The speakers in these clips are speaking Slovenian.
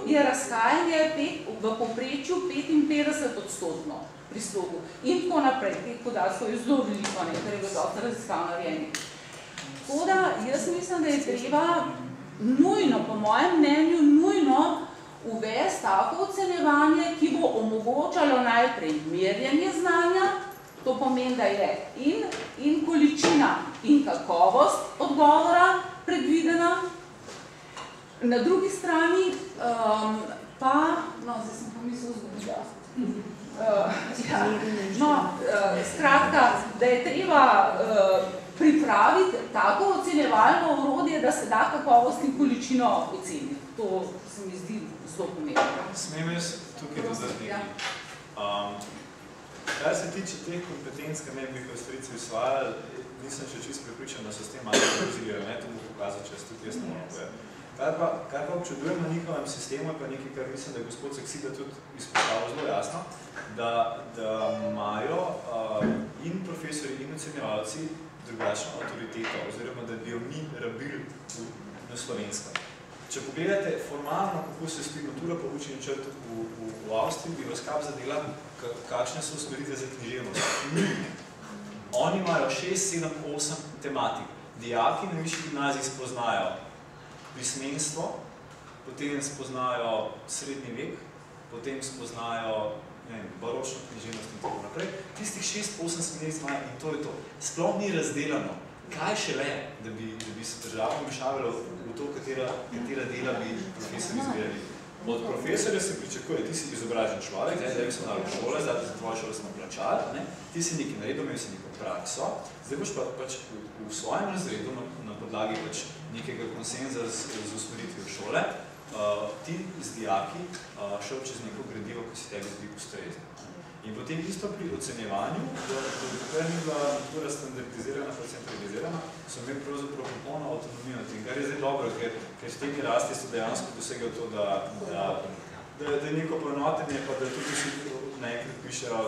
je razkajanje v povprečju 55% pri slogu. In tako naprej, teh podatkov je zelo veliko, ker je dosti raziskav narejenih. Tako da, jaz mislim, da je treba nujno, po mojem mnenju, nujno uvesti tako ocenjevanje, ki bo omogočalo najprej merjenje znanja, to pomeni, da je in količina in kakovost odgovora predvidena. Na drugi strani pa, zdaj sem pomislil zgodila. Skratka, da je treba pripraviti tako ocenjevalno orodje, da se da kakovost in količino oceniti. To se mi zdi zelo pomembno. Smem jaz tukaj dodati nekaj. Kar se tiče teh kompetenc, kar ne bi strici usvajali, nisem še čisto pripričan, da so s tem malo prozirali, ne, to bo pokazal, če se tudi jaz ne moram povedati. Kar pa občudujem na njihovem sistemu, je pa nekaj, kar mislim, da je gospod Saksida tudi izpostavil zelo jasno, da imajo in profesori in ocenjevalci drugačno avtoriteto, oziroma da bi jo mi rabili na slovenskem. Če pogledate formalno, kako se stoji matura po učenju črt v Avstriji, bi vas kap zadela, kakšne so usmeritve za književnost. Oni imajo 6, 7, 8 tematik. Dijaki na višji gimnaziji spoznajo pismenstvo, potem spoznajo srednji vek, potem spoznajo baročno književnost in tako naprej. Tistih 6-8 smernic imajo in to je to. Sploh ni razdelano, kaj šele, da bi se država vmešavalo v to, katera dela bi profesor izbirali. Od profesorja se pričakuje, ti si izobražen človek, zdaj smo dali v šole, zdaj za tvojo šolo smo plačali, ti si nekaj naredil, imel si neko prakso, zdaj boš pač v svojem razredu na podlagi nekega konsenza z usmeritvijo šole, ti z dijaki šel čez neko gradivo, ki si tebi zdi ustrezno. In potem isto pri ocenjevanju, dokler ni bila matura standardizirana pa centralizirana, so imeli pravzaprav popolno avtonomijo na tem, kar je zdaj dobro, ker s temi rasti so dejansko dosegali to, da je neko poenotenje, pa da tudi vsi naenkrat pišejo,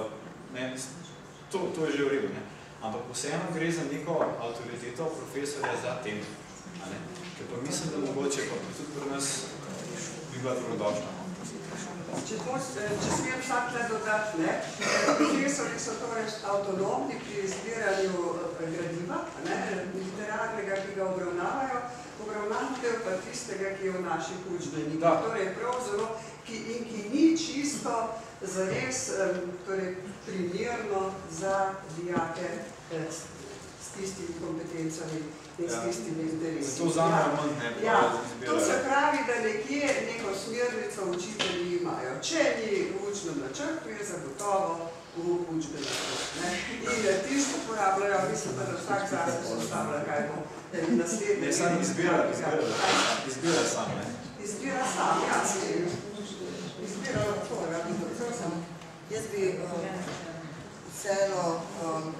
to je že v redu, ampak vseeno gre za neko avtoriteto profesorja za tem, ker pa mislim, da mogoče pa tudi pri nas bi bila dobrodošla. Če smem vsak le dodati, profesori so torej avtonomni pri izbiranju gradiva, literarnega, ki ga obravnavajo pa tistega, ki je v naših učbenikih. Torej prav zelo, in ki ni čisto zares primerno za dijake s tistimi kompetencami in s tistimi interesi. To vzamejo manj, ne pa izbirajo. To se pravi, da nekje neko smernico učitelji imajo. Če ni v učnem načrtu, je zagotovo v učbeniku. In tisto uporabljajo, mislim pa, da vsak zase postavlja, kaj bo naslednje. Ne, sam izbira sam, ne? Izbira sam, jasno. Izbira lahko, Jaz bi vseeno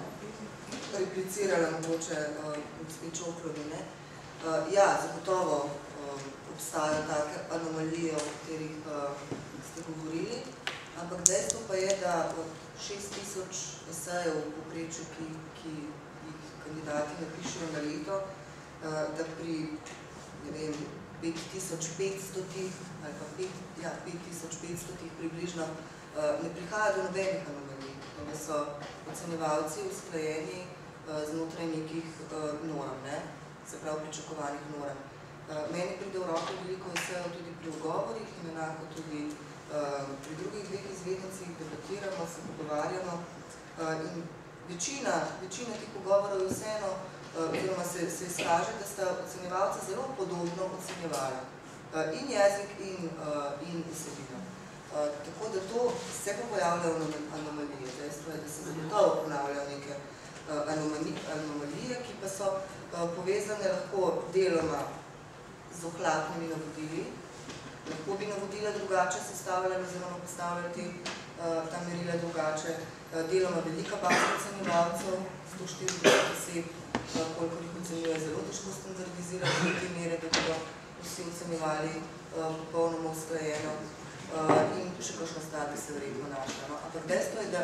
replicirala mogoče gospod Čokrovi. Ja, zagotovo obstajajo take anomalije, o katerih ste govorili, ampak dejstvo pa je, da od 6000 esejev v povprečju, ki jih kandidati napišejo na leto, da pri, ne vem, 5500 ali pa 5500 približno ne prihaja do nobenih anomalij, da so ocenjevalci usklajeni znotraj nekih norm, se pravi pričakovanih norm. Meni pride v roko veliko esejev tudi pri ugovorih in enako tudi pri drugih dveh izvedencih debatiramo, se pogovarjamo in večina teh ugovorov je vseeno, oziroma se izkaže, da sta ocenjevalca zelo podobno ocenjevala in jezik in vsebino. Tako da to se pa pojavljajo anomalije. Dejstvo je, da se zagotovo ponavljajo neke anomalije, ki pa so povezane lahko deloma z ohlapnimi navodili. Lahko bi navodila drugače sestavljali oziroma postavljati ta merila drugače. Deloma velika baza ocenjevalcev, 140 oseb, koliko jih ocenjuje, zelo težko standardizirati do te mere, da bodo vsi ocenjevali popolnoma usklajeno in še kakšna stvar bi se verjetno našla. Ampak dejstvo je, da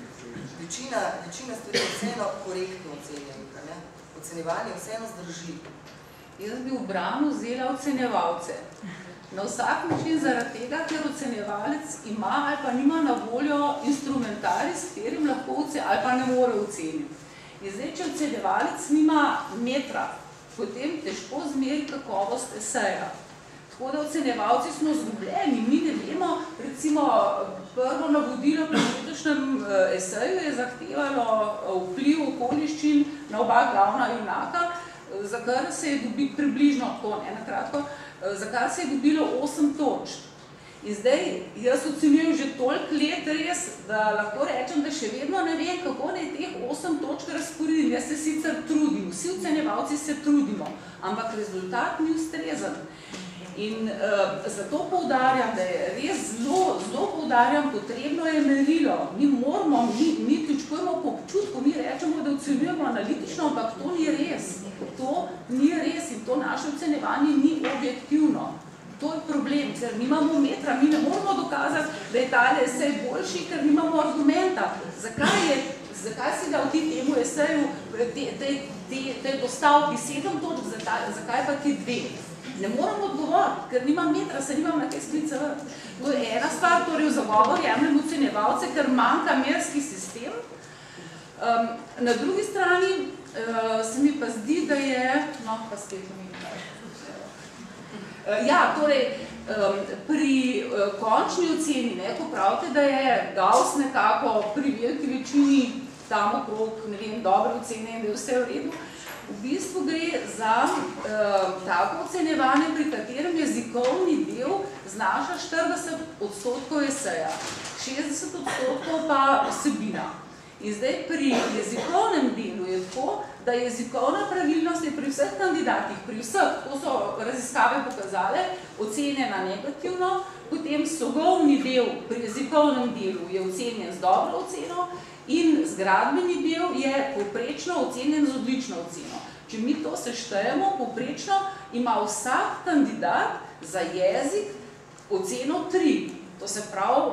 večina stvari je vseeno korektno ocenjenih. Ocenjevanje vseeno zdrži. Jaz bi v branu vzela ocenjevalce. Na vsak način zaradi tega, ker ocenjevalec ima ali pa nima na voljo instrumentarij, s katerim lahko ali pa ne more oceniti. In zdaj, če ocenjevalec nima metra, potem težko zmeri kakovost eseja. Tako da ocenjevalci smo zgubljeni, mi ne vemo, recimo prvo navodilo po letošnjem eseju je zahtevalo vpliv okoliščin na oba glavna junaka, za kar se je dobilo približno, tako ne na kratko, za kar se je dobilo 8 točk. In zdaj, jaz ocenjujem že toliko let res, da lahko rečem, da še vedno ne vem, kako naj teh 8 točk razporedim. Jaz se sicer trudim, vsi ocenjevalci se trudimo, ampak rezultat ni ustrezen. In zato poudarjam, da je res zelo poudarjam, potrebno je merilo. Mi moramo, mi točkujemo po občutku, mi rečemo, da ocenjujemo analitično, ampak to ni res. To ni res in to naše ocenjevanje ni objektivno. To je problem, ker nimamo metra, mi ne moramo dokazati, da je tale esej boljši, ker nimamo argumenta. Zakaj si dal ti temu eseju, tej postavki 7 točk, zakaj pa ti 2? Ne moram odgovoriti, ker nimam metra, se nimam na kaj sklicevati. To je ena stvar, torej v zagovor jemljem ocenjevalce, ker manjka merski sistem. Na drugi strani se mi pa zdi, da je, no, pa spet mi ja, torej, pri končni oceni, ko pravite, da je Gauss nekako pri veliki večini tam okrog, ne vem, dobre ocene in da je vse v redu, v bistvu gre za tako ocenjevanje, pri katerem jezikovni del znaša 40% eseja, 60% pa vsebina. In zdaj pri jezikovnem delu je tako, da jezikovna pravilnost je pri vseh kandidatih, pri vseh, to so raziskave pokazale, ocenjena negativno, potem slogovni del pri jezikovnem delu je ocenjen z dobro oceno in zgradbeni del je povprečno ocenjen z odlično oceno. Če mi to seštejemo, povprečno ima vsak kandidat za jezik oceno 3. To se pravi,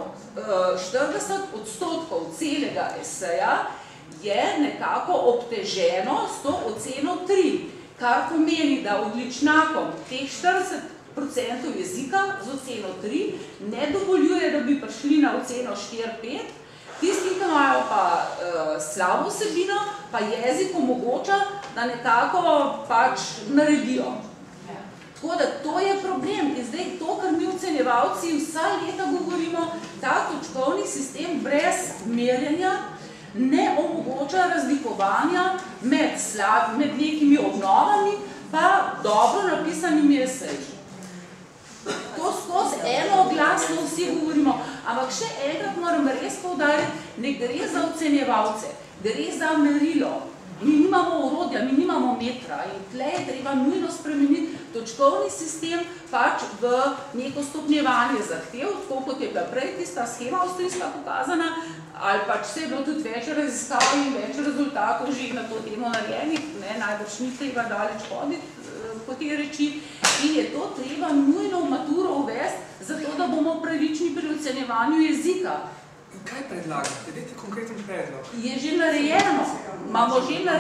40% celega eseja je nekako obteženo s to oceno 3, kar pomeni, da odličnakom teh 40% jezika z oceno 3 ne dovoljuje, da bi prišli na oceno 4-5, tisti, ki imajo pa slabo vsebino, pa jezik omogoča, da nekako pač naredijo. Tako da to je problem. In zdaj to, kar mi ocenjevalci vsa leta govorimo, ta točkovni sistem brez merjenja ne omogoča razlikovanja med nekimi obnovami pa dobro napisanimi eseji. To skozi enoglasno vsi govorimo, ampak še enkrat moram res poudariti, ne gre za ocenjevalce, gre za merilo. Mi nimamo orodja, mi nimamo metra in tle je treba nujno spremeniti točkovni sistem pač v neko stopnjevanje zahtev, tako kot je bila prej tista schema avstrijska pokazana, ali pač se je bilo tudi več raziskav in več rezultatov že na to temo narejenih, najbrž ni treba daleč hoditi po te reči in je to treba nujno v maturo uvesti, zato da bomo pravični pri ocenjevanju jezika. Kaj predlagate? Dajte konkreten predlog. Je že narejeno. Imamo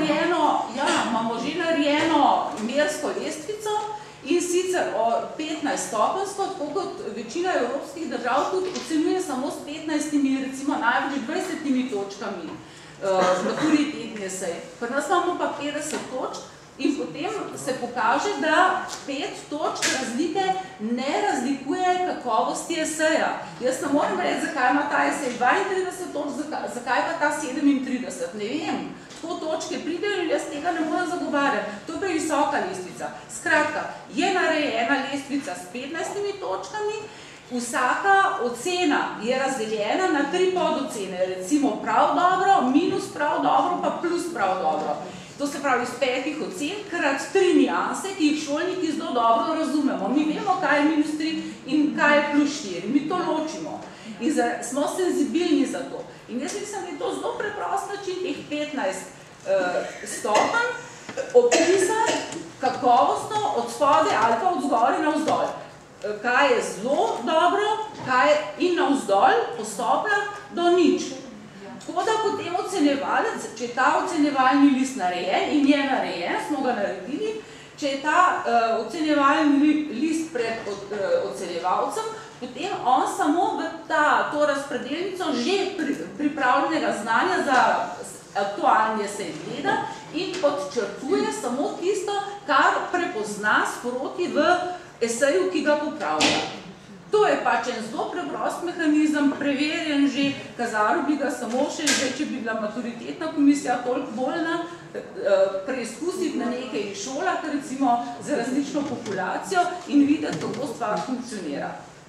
že narejeno mersko lestvico in sicer 15-stopenjsko, tako kot večina evropskih držav tudi ocenjuje samo s 15, recimo največ 20 točkami maturitetni esej. Pri nas imamo pa 50 točk in potem se pokaže, da 5 točk razlike ne razlikuje kakovosti eseja. Jaz ne moram reči, zakaj ima ta esej 32 točk, zakaj pa ta 37, ne vem. Po točke pridejo in jaz tega ne moram zagovarjati. To je previsoka lestvica. Skratka, je narejena lestvica s 15 točkami, vsaka ocena je razdeljena na 3 podocene, recimo prav dobro, minus prav dobro, pa plus prav dobro. To se pravi iz 5 ocen krat 3 nianse, ki jih šolniki zelo dobro razumemo. Mi vemo, kaj je minus 3 in kaj je plus 4. Mi to ločimo. In smo senzibilni za to. In jaz mislim, da je to zelo preprost način teh 15 stopenj opisati kakovostno od spode ali pa od zgoraj na vzdolj. Kaj je zelo dobro, kaj je in na vzdolj po stopnjah do nič. Tako da potem ocenjevalec, če je ta ocenjevalni list narejen in je narejen, smo ga naredili, Če je ta ocenjevalni list pred ocenjevalcem, potem on samo v to razpredelnico že pripravljenega znanja za aktualni esej gleda in podčrtuje samo tisto, kar prepozna sproti v eseju, ki ga popravlja. To je pač en zelo preprost mehanizem, preverjen že, kazalo bi ga samo še, če bi bila maturitetna komisija toliko voljna preizkusiti na nekaj šolah, recimo za različno populacijo in videti, kako stvar funkcionira.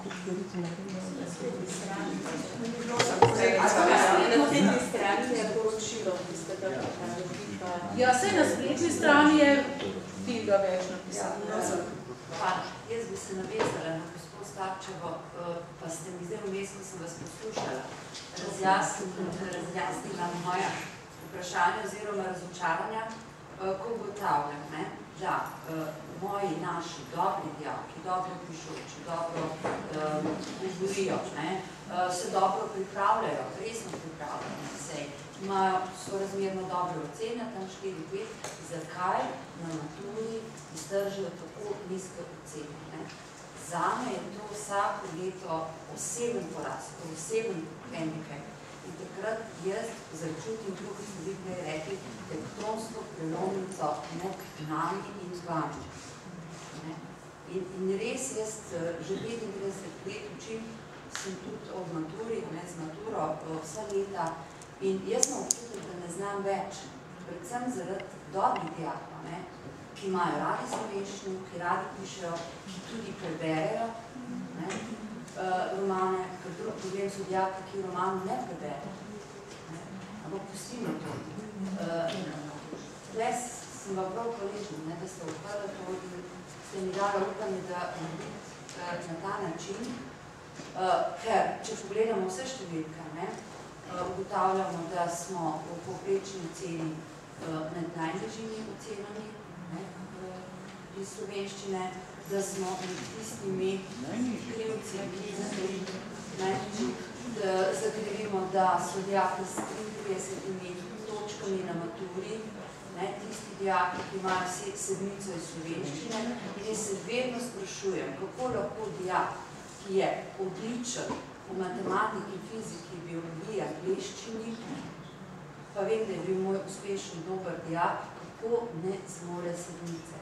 Ja, saj na spletni strani je tega več napisano. Jaz bi se navezala na gospod Starčevo, pa ste mi zdaj vmes, ko sem vas poslušala, razjasnila moja vprašanja oziroma razočaranja, ko ugotavljam, da moji naši dobri dijaki, dobro pišoči, dobro govorijo, se dobro pripravljajo, resno pripravljajo na sej, imajo sorazmerno dobre ocene, tam 4-5, zakaj na maturi iztržijo tako nizke ocene. Zame je to vsako leto oseben poraz, oseben handicap. In takrat jaz začutim, kot smo vi prej rekli, tektonsko prelomnico med nami in vami. In res jaz že 35 let učim, sem tudi od maturi, z maturo vsa leta, in jaz sem občutek, da ne znam več, predvsem zaradi dobrih dijakov, ki imajo radi slovenščino, ki radi pišejo, ki tudi preberejo romane, ker drug problem so dijaki, ki roman ne preberejo. Ampak pustimo to. Tles sem vam prav hvaležna, da ste odprli to in ste mi dali upanje, da na ta način, ker če pogledamo vse številke, ugotavljamo, da smo v povprečni oceni med najnižjimi ocenami iz slovenščine, da smo med tistimi krivci, zakrivimo, da so dijaki s 33 točkami na maturi, tisti dijaki, ki imajo sedmico iz slovenščine, in se vedno sprašujem, kako lahko dijak, ki je odličen v matematiki, fiziki, biologiji, angleščini, pa vem, da je bil moj uspešen dober dijak, kako ne zmore sedmice.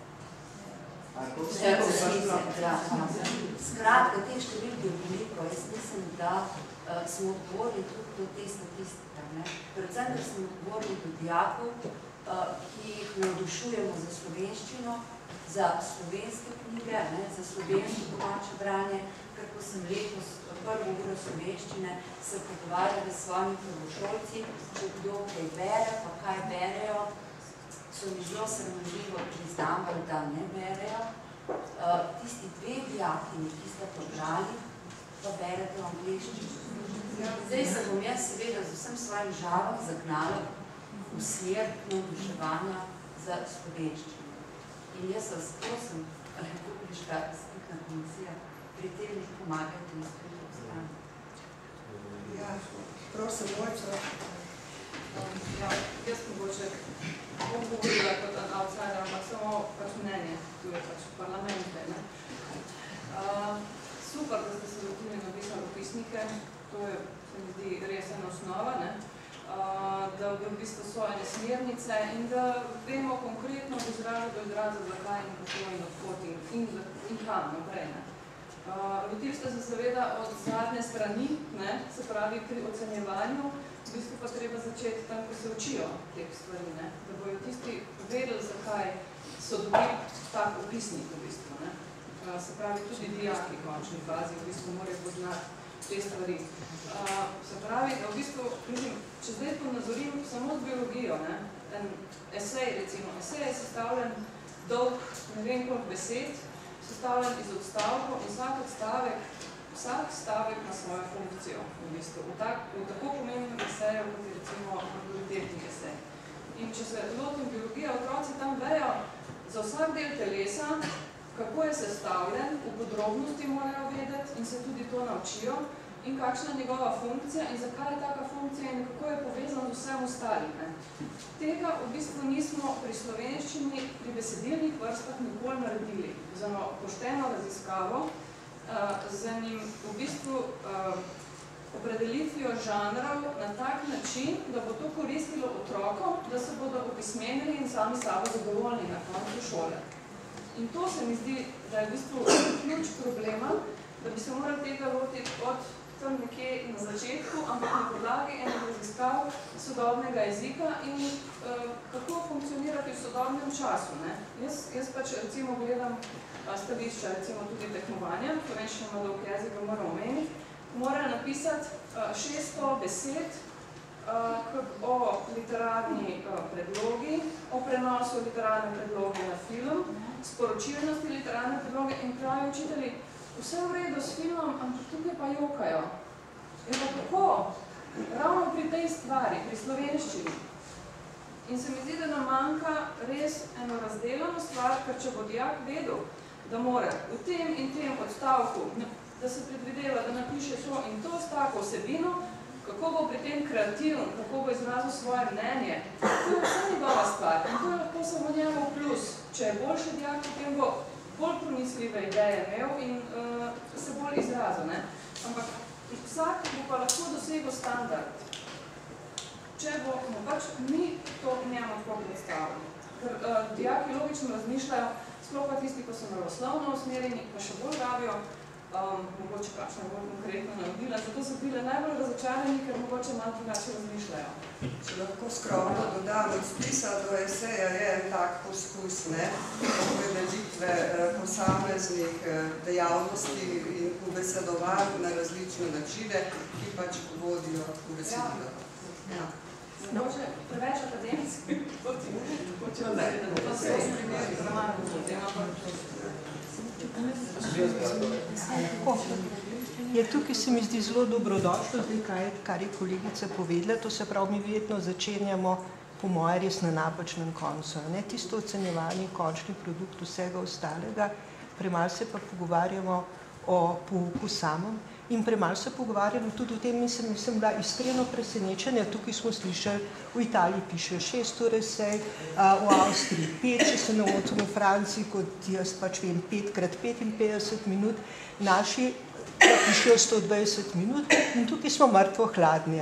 Skratka, te številke je veliko. Jaz mislim, da smo odgovorili tudi do te statistike. Predvsem, da smo odgovorili do dijakov, ki jih navdušujemo za slovenščino, za slovenske knjige, za slovensko domače branje, ker ko sem letos prvo uro slovenščine se pogovarjali s svojimi prvošolci, če kdo kaj bere, pa kaj berejo, so mi zelo sramovljivo priznavali, da ne berejo. Tisti dve dijakini, ki ste pobrali, pa berete v angleščini. Zdaj se bom jaz seveda z vsem svojim žarom zagnala v smer navduševanja za slovenščino. In jaz vas prosim, Republiška skupna komisija, pri tem jih pomagajte na spletno stran. Ja, prosim, Mojca. Jaz mogoče bom govorila kot an outsider, ampak samo pač mnenje, tu je pač parlamente. Super, da ste se lotili napisali opisnike, to je, se mi zdi, res ena osnova, da v bistvu so ene smernice in da vemo konkretno od izraza do izraza, zakaj in kako in odkot in kam naprej. Lotili ste se seveda od zadnje strani, se pravi pri ocenjevanju, v bistvu pa treba začeti tam, ko se učijo teh stvari, da bojo tisti vedeli, zakaj so dobili tak opisnik v bistvu. Se pravi, tudi dijaki v končni fazi v bistvu morajo poznati te stvari. Se pravi, da v bistvu, če zdaj ponazorim samo z biologijo, en esej, recimo, esej je sestavljen dolg, ne vem koliko besed, sestavljen iz odstavkov in vsak stavek ima svojo funkcijo v bistvu. V tako pomembnem eseju, kot je recimo maturitetni esej. In če se lotim biologije, otroci tam vejo za vsak del telesa, kako je sestavljen, v podrobnosti morajo vedeti in se tudi to naučijo. in kakšna je njegova funkcija in zakaj je taka funkcija in kako je povezan z vsem ostalim. Tega v bistvu nismo pri slovenščini, pri besedilnih vrstah nikoli naredili. Za eno pošteno raziskavo, z enim v bistvu opredelitvijo žanrov na tak način, da bo to koristilo otrokom, da se bodo opismenili in sami sabo zadovoljni na koncu šole. In to se mi zdi, da je v bistvu ključ problema, da bi se morali tega lotiti od tam nekje na začetku, ampak na podlagi enih raziskav sodobnega jezika in kako funkcionirati v sodobnem času. Jaz pač recimo gledam stališča, recimo tudi tekmovanja, slovenščina ima dolg jezik, ga moram omeniti, morajo napisati 600 besed o literarni predlogi, o prenosu literarne predloge na film, sporočilnosti literarne predloge in pravijo učitelji, vse v redu s filmom, ampak tukaj pa jokajo. In pa kako? Ravno pri tej stvari, pri slovenščini. In se mi zdi, da nam manjka res eno razdeljeno stvar, ker če bo dijak vedel, da mora v tem in tem odstavku, da se predvideva, da napiše to in to s tako vsebino, kako bo pri tem kreativen, kako bo izrazil svoje mnenje. To je vse njegova stvar in to je lahko samo njemu plus. Če je boljši dijak, potem bo bolj promisljive ideje imel in se bolj izrazil. Ampak vsak bo pa lahko dosegel standard, če bomo pač mi to njemu tako predstavili. Ker dijaki logično razmišljajo, sploh pa tisti, ko so naravoslovno usmerjeni, pa še bolj rabijo, mogoče kakšna bolj konkretno navodila, zato so bile najbolj razočarani, ker mogoče malo drugače razmišljajo. Če lahko skromno dodam, od spisa do eseja je en tak poskus, opredelitve posameznih dejavnosti in ubesedovanj na različne načine, ki pač vodijo ubesedilo. Mogoče preveč akademski, Tukaj se mi zdi zelo dobrodošlo, kar je kolegica povedala, to se pravi, mi vedno začenjamo po moje res na napačnem koncu. Tisto ocenjevanje, končni produkt vsega ostalega, premalo se pa pogovarjamo o pouku samem in premalo se pogovarjamo tudi o tem, mislim, bila iskreno presenečenja. Tukaj smo slišali, v Italiji pišejo 6 ur esej, v Avstriji 5, če se ne motim, v Franciji, kot jaz pač vem, 5x55 minut, naši pišejo 120 minut in tukaj smo mrtvo hladni.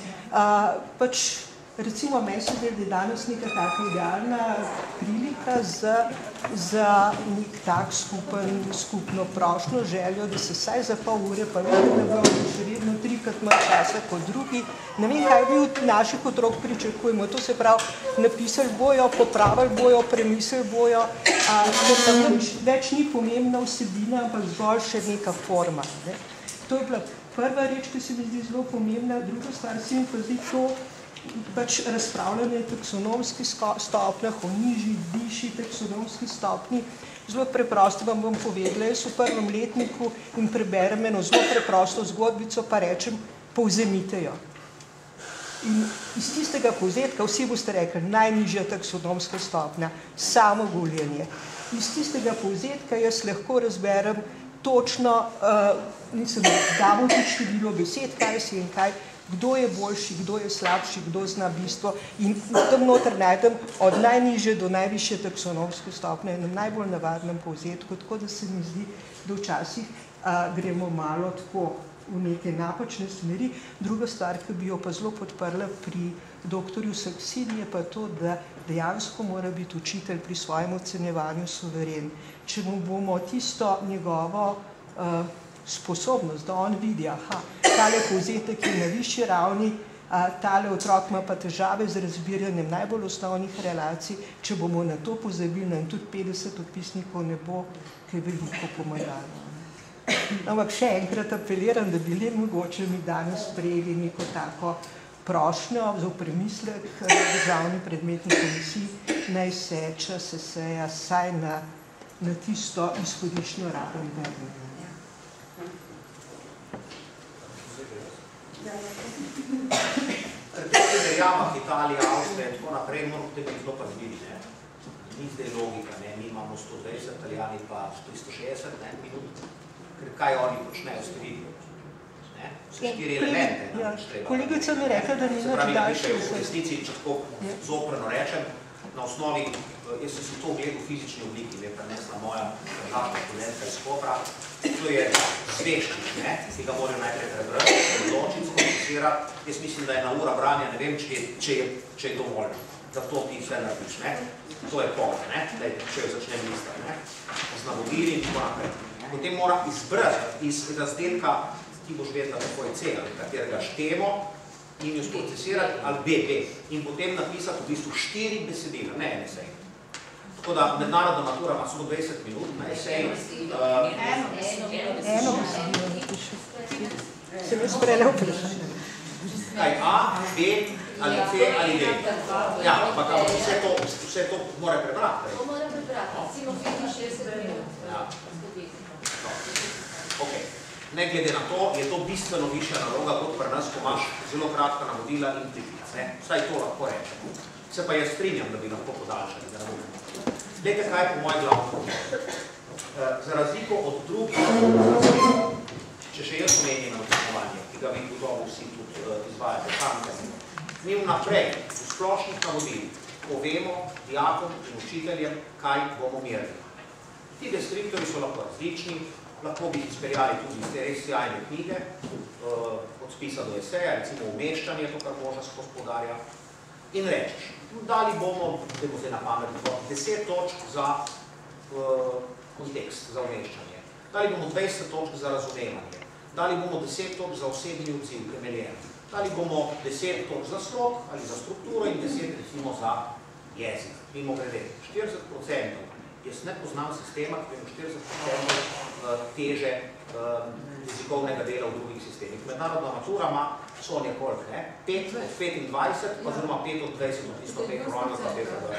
Recimo, meni se da je danes neka taka idealna prilika za nek tak skupno prošnjo željo, da se vsaj za pol ure, pa vedno ne bojo še vedno 3-krat manj časa kot drugi. Ne vem, kaj mi od naših otrok pričakujemo. To se pravi, napisali bojo, popravili bojo, premislili bojo, več ni pomembna vsebina, ampak zgolj še neka forma. To je bila prva reč, ki se mi zdi zelo pomembna. Druga stvar se mi pa zdi to, pač razpravljanje o taksonomskih stopnjah, o nižji, višji taksonomski stopnji. Zelo preprosto vam bom povedala, jaz v prvem letniku in preberem eno zelo preprosto zgodbico, pa rečem, povzemite jo. In iz tistega povzetka, vsi boste rekli, najnižja taksonomska stopnja, samo guljenje. Iz tistega povzetka jaz lahko razberem točno, damo tudi število besed, kaj si in kaj, kdo je boljši, kdo je slabši, kdo zna bistvo in tam noter najdem od najnižje do najvišje taksonomske stopnje in najbolj navadnem povzetku, tako da se mi zdi, da včasih gremo malo tako v neke napačne smeri. Druga stvar, ki bi jo pa zelo podprla pri doktorju Saksini, je pa to, da dejansko mora biti učitelj pri svojem ocenjevanju suveren. Če mu bomo tisto njegovo sposobnost, da on vidi, tale povzetek je na višji ravni, tale otrok ima pa težave z razbiranjem najbolj osnovnih relacij, če bomo na to pozabili, in tudi 50 odpisnikov ne bo kaj veliko pomagalo. Ampak še enkrat apeliram, da bi le mogoče mi danes sprejeli neko tako prošnjo za premislek državni predmetni komisiji, naj se čas eseja saj na tisto izhodiščno raven vrne. V teh državah, Italija, Avstrija in tako naprej, moramo te biti zelo pazljivi. Ni zdaj logika, mi imamo 120, Italijani pa 360 minut, ker kaj oni počnejo s 3. 4 elemente. Kolegica mi rekla, da ni se pravi, daljši. Se pravi, v resnici, če tako zoprno rečem, na osnovi, jaz sem si to ogledal v fizični obliki, je prenesla moja državna študentka iz Kopra, to je zveščnik, ki ga morajo najprej prebrati, odločiti, skomplicirati. Jaz mislim, da je na ura branja, ne vem, če je dovoljno, da to ti vse narediš, to je pol, če jo začnem listati, z navodili in tako naprej. Potem mora izbrati iz razdelka, ti boš vedela, kako je C, ali katerega štemo, in jo sprocesirati, ali B, in potem napisati v bistvu 4 besedila, ne en esej. Tako da mednarodna matura ima samo 20 minut na esej. Eno besedilo napiši. Se mi sprejela vprašanje. Kaj A, B, ali C, ali D. Ja, ampak vse to mora prebrati. To mora prebrati, recimo 65 minut. Ok. Ne glede na to, je to bistveno višja naloga, kot pri nas, ko imaš zelo kratka navodila in pripic. Vsaj to lahko rečem. Se pa jaz strinjam, da bi lahko podaljšali. Glejte, kaj je po moj glavno problem. Za razliko od drugih, če še jaz omenim na ocenjevanje, ki ga vi gotovo vsi tudi izvajate, mi vnaprej v splošnih navodilih povemo dijakom in učiteljem, kaj bomo merili. Ti deskriptori so lahko različni, lahko bi izpeljali tudi iz te res sjajne knjige, od spisa do eseja, recimo umeščanje, to, kar možno skozi poudarja, in rečeš, dali bomo, da bo zdaj na pamet, 10 točk za kontekst, za umeščanje, dali bomo 20 točk za razumevanje, dali bomo 10 točk za osebni odziv, temeljen, dali bomo 10 točk za slog ali za strukturo in 10 recimo za jezik. Mimo grede, 40%, jaz ne poznam sistema, ki je 40% teže jezikovnega dela v drugih sistemih. Mednarodna matura ima Sonja koliko, 5 od 25, oziroma 5 od 20, od tisto 5 kronijo, pa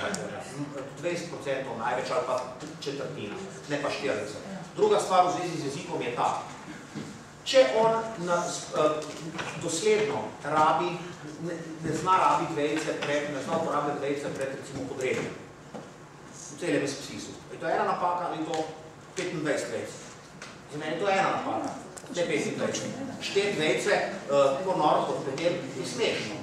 20% največ ali pa četrtina, ne pa 40. Druga stvar v zvezi z jezikom je ta. Če on dosledno rabi, ne zna rabiti vejice pred, ne zna uporabljati vejice pred recimo podrednjem, v celem spisu. Je to ena napaka ali to 25 vejc? Za meni je to ena napaka, ne 25. Štet vejce, tako noro kot potem, je smešno.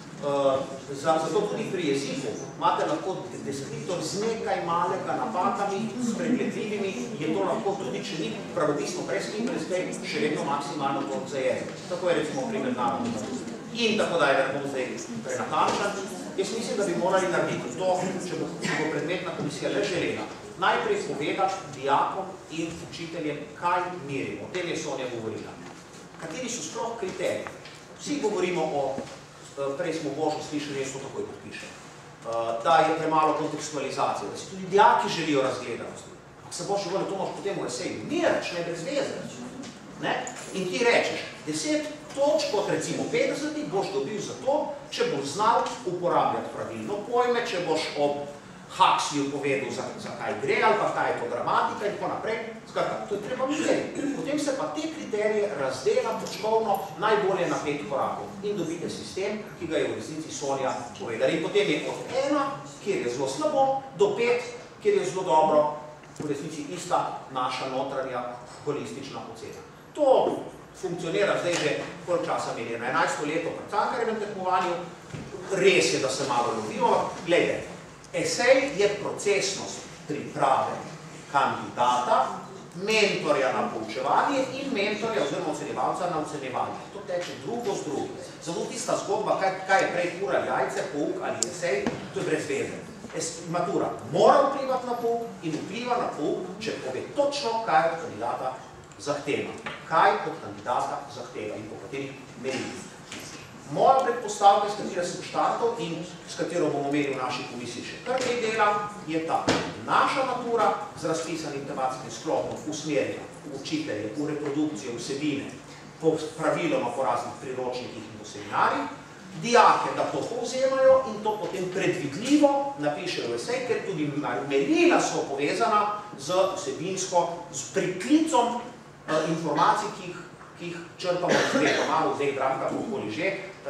Zato tudi pri jeziku imate lahko deskriptor z nekaj malega napakami, s pregledljivimi, je to lahko tudi, če ni pravopisno preskaj, še vedno maksimalno točk za jezik. Tako je recimo pri mednarodni maturi. In tako da je, da bom zdaj prenatančen. Jaz mislim, da bi morali narediti to, če bo predmetna komisija le želela, najprej povedati dijakom in učiteljem, kaj merimo. O tem je Sonja govorila. Kateri so sploh kriteriji? Vsi govorimo o, prej smo Božo slišali, jaz to takoj podpišem, da je premalo kontekstualizacije, da si tudi dijaki želijo razgledanosti. Ak se boš govoril, to moš potem v eseju mirč, ne brez veze. In ti rečeš, 10 točk od recimo 50 boš dobil zato, če boš znal uporabljati pravilno pojme, če boš ob Huxleyju povedal, za kaj gre, ali pa kaj je to gramatika in tako naprej. Skratka, to je treba meriti. Potem se pa te kriterije razdela točkovno najbolje na 5 korakov in dobite sistem, ki ga je v resnici Sonja povedala. In potem je od 1, kjer je zelo slabo, do 5, kjer je zelo dobro, v resnici ista naša notranja holistična ocena. To funkcionira zdaj že koliko časa meni, na 11. leto pred Cankarjevem tekmovanju. Res je, da se malo lovimo. Glede, esej je procesnost priprave kandidata, mentorja na poučevanje in mentorja oziroma ocenjevalca na ocenjevanje. To teče drugo z drugim. Zato tista zgodba, kaj je prej kura ali jajce, pouk ali esej, to je brez veze. Matura mora vplivati na pouk in vpliva na pouk, če pove točno, kaj od kandidata zahteva. Kaj od kandidata zahteva in po katerih merili. Moja predpostavka, s katero sem štartal in s katero bomo imeli v naši komisiji še kar nekaj dela, je ta. Naša matura z razpisanim tematskim sklopom usmerja v učitelje, v reprodukcijo, vsebine, praviloma po raznih priročnikih in po seminarjih, dijake, da to povzemajo in to potem predvidljivo napišejo v esej, ker tudi merila so povezana z vsebinsko, s priklicom informacij, ki jih črpamo iz tega malo, zdaj dragka, okoli že,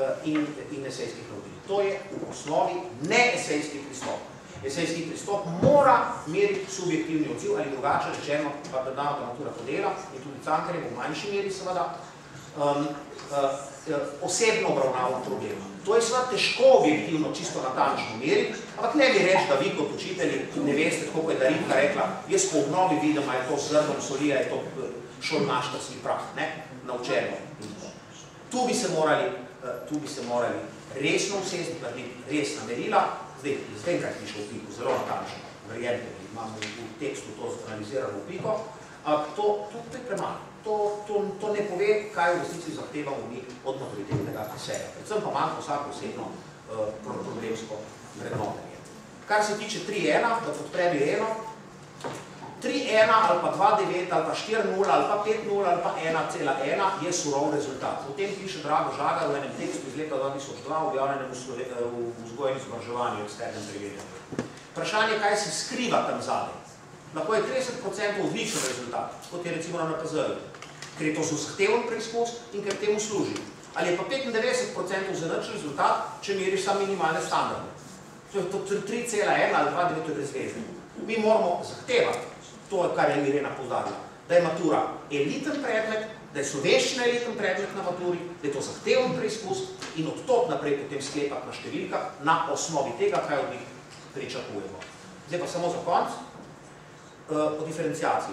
in esejskih navodil. To je v osnovi neesejski pristop. Esejski pristop mora meriti subjektivni odziv ali drugače rečeno, pa mednarodna matura to dela in tudi Cankarjev v manjši meri seveda, osebno obravnavo problema. To je seveda težko objektivno, čisto natančno meriti, ampak ne mi reči, da vi kot učitelji ne veste, tako je Darinka rekla, jaz po obnovi vidim, a je to z zrnom soli, a je to šolmaštarski prah, ne, naučeno. Tu bi se morali resno usesti, narediti resna merila, zdaj kaj piše v piku, zelo natančno, verjemite, imamo v tekstu to analizirano v piko, ampak to je premalo. To ne pove, kaj v resnici zahtevamo mi od maturitetnega eseja. Predvsem pa manjko vsako osebno problemsko vrednotenje. Kar se tiče 3.1, da podprem Ireno, 3.1 ali pa 2.9 ali pa 4.0 ali pa 5.0 ali pa 1.1 je surov rezultat. O tem piše Drago Žagar v enem tekstu iz leta 2002, objavljenem v vzgoju in izobraževanju v eksternem preverjanju. Vprašanje, kaj se skriva tam zadaj. Lahko je 30% odličen rezultat, kot je recimo na NPZ-ju, ker je to zahteven preizkus in ker temu služi. Ali je pa 95% zanač rezultat, če meriš samo minimalne standarde. To je 3.1 ali 2.9 brez veze. Mi moramo zahtevati to, kar je Irena poudarila, da je matura eliten predmet, da je slovenščina eliten predmet na maturi, da je to zahteven preizkus in od tod naprej potem sklepati na številkah na osnovi tega, kaj od njih pričakujemo. Zdaj pa samo za konc o diferenciaciji.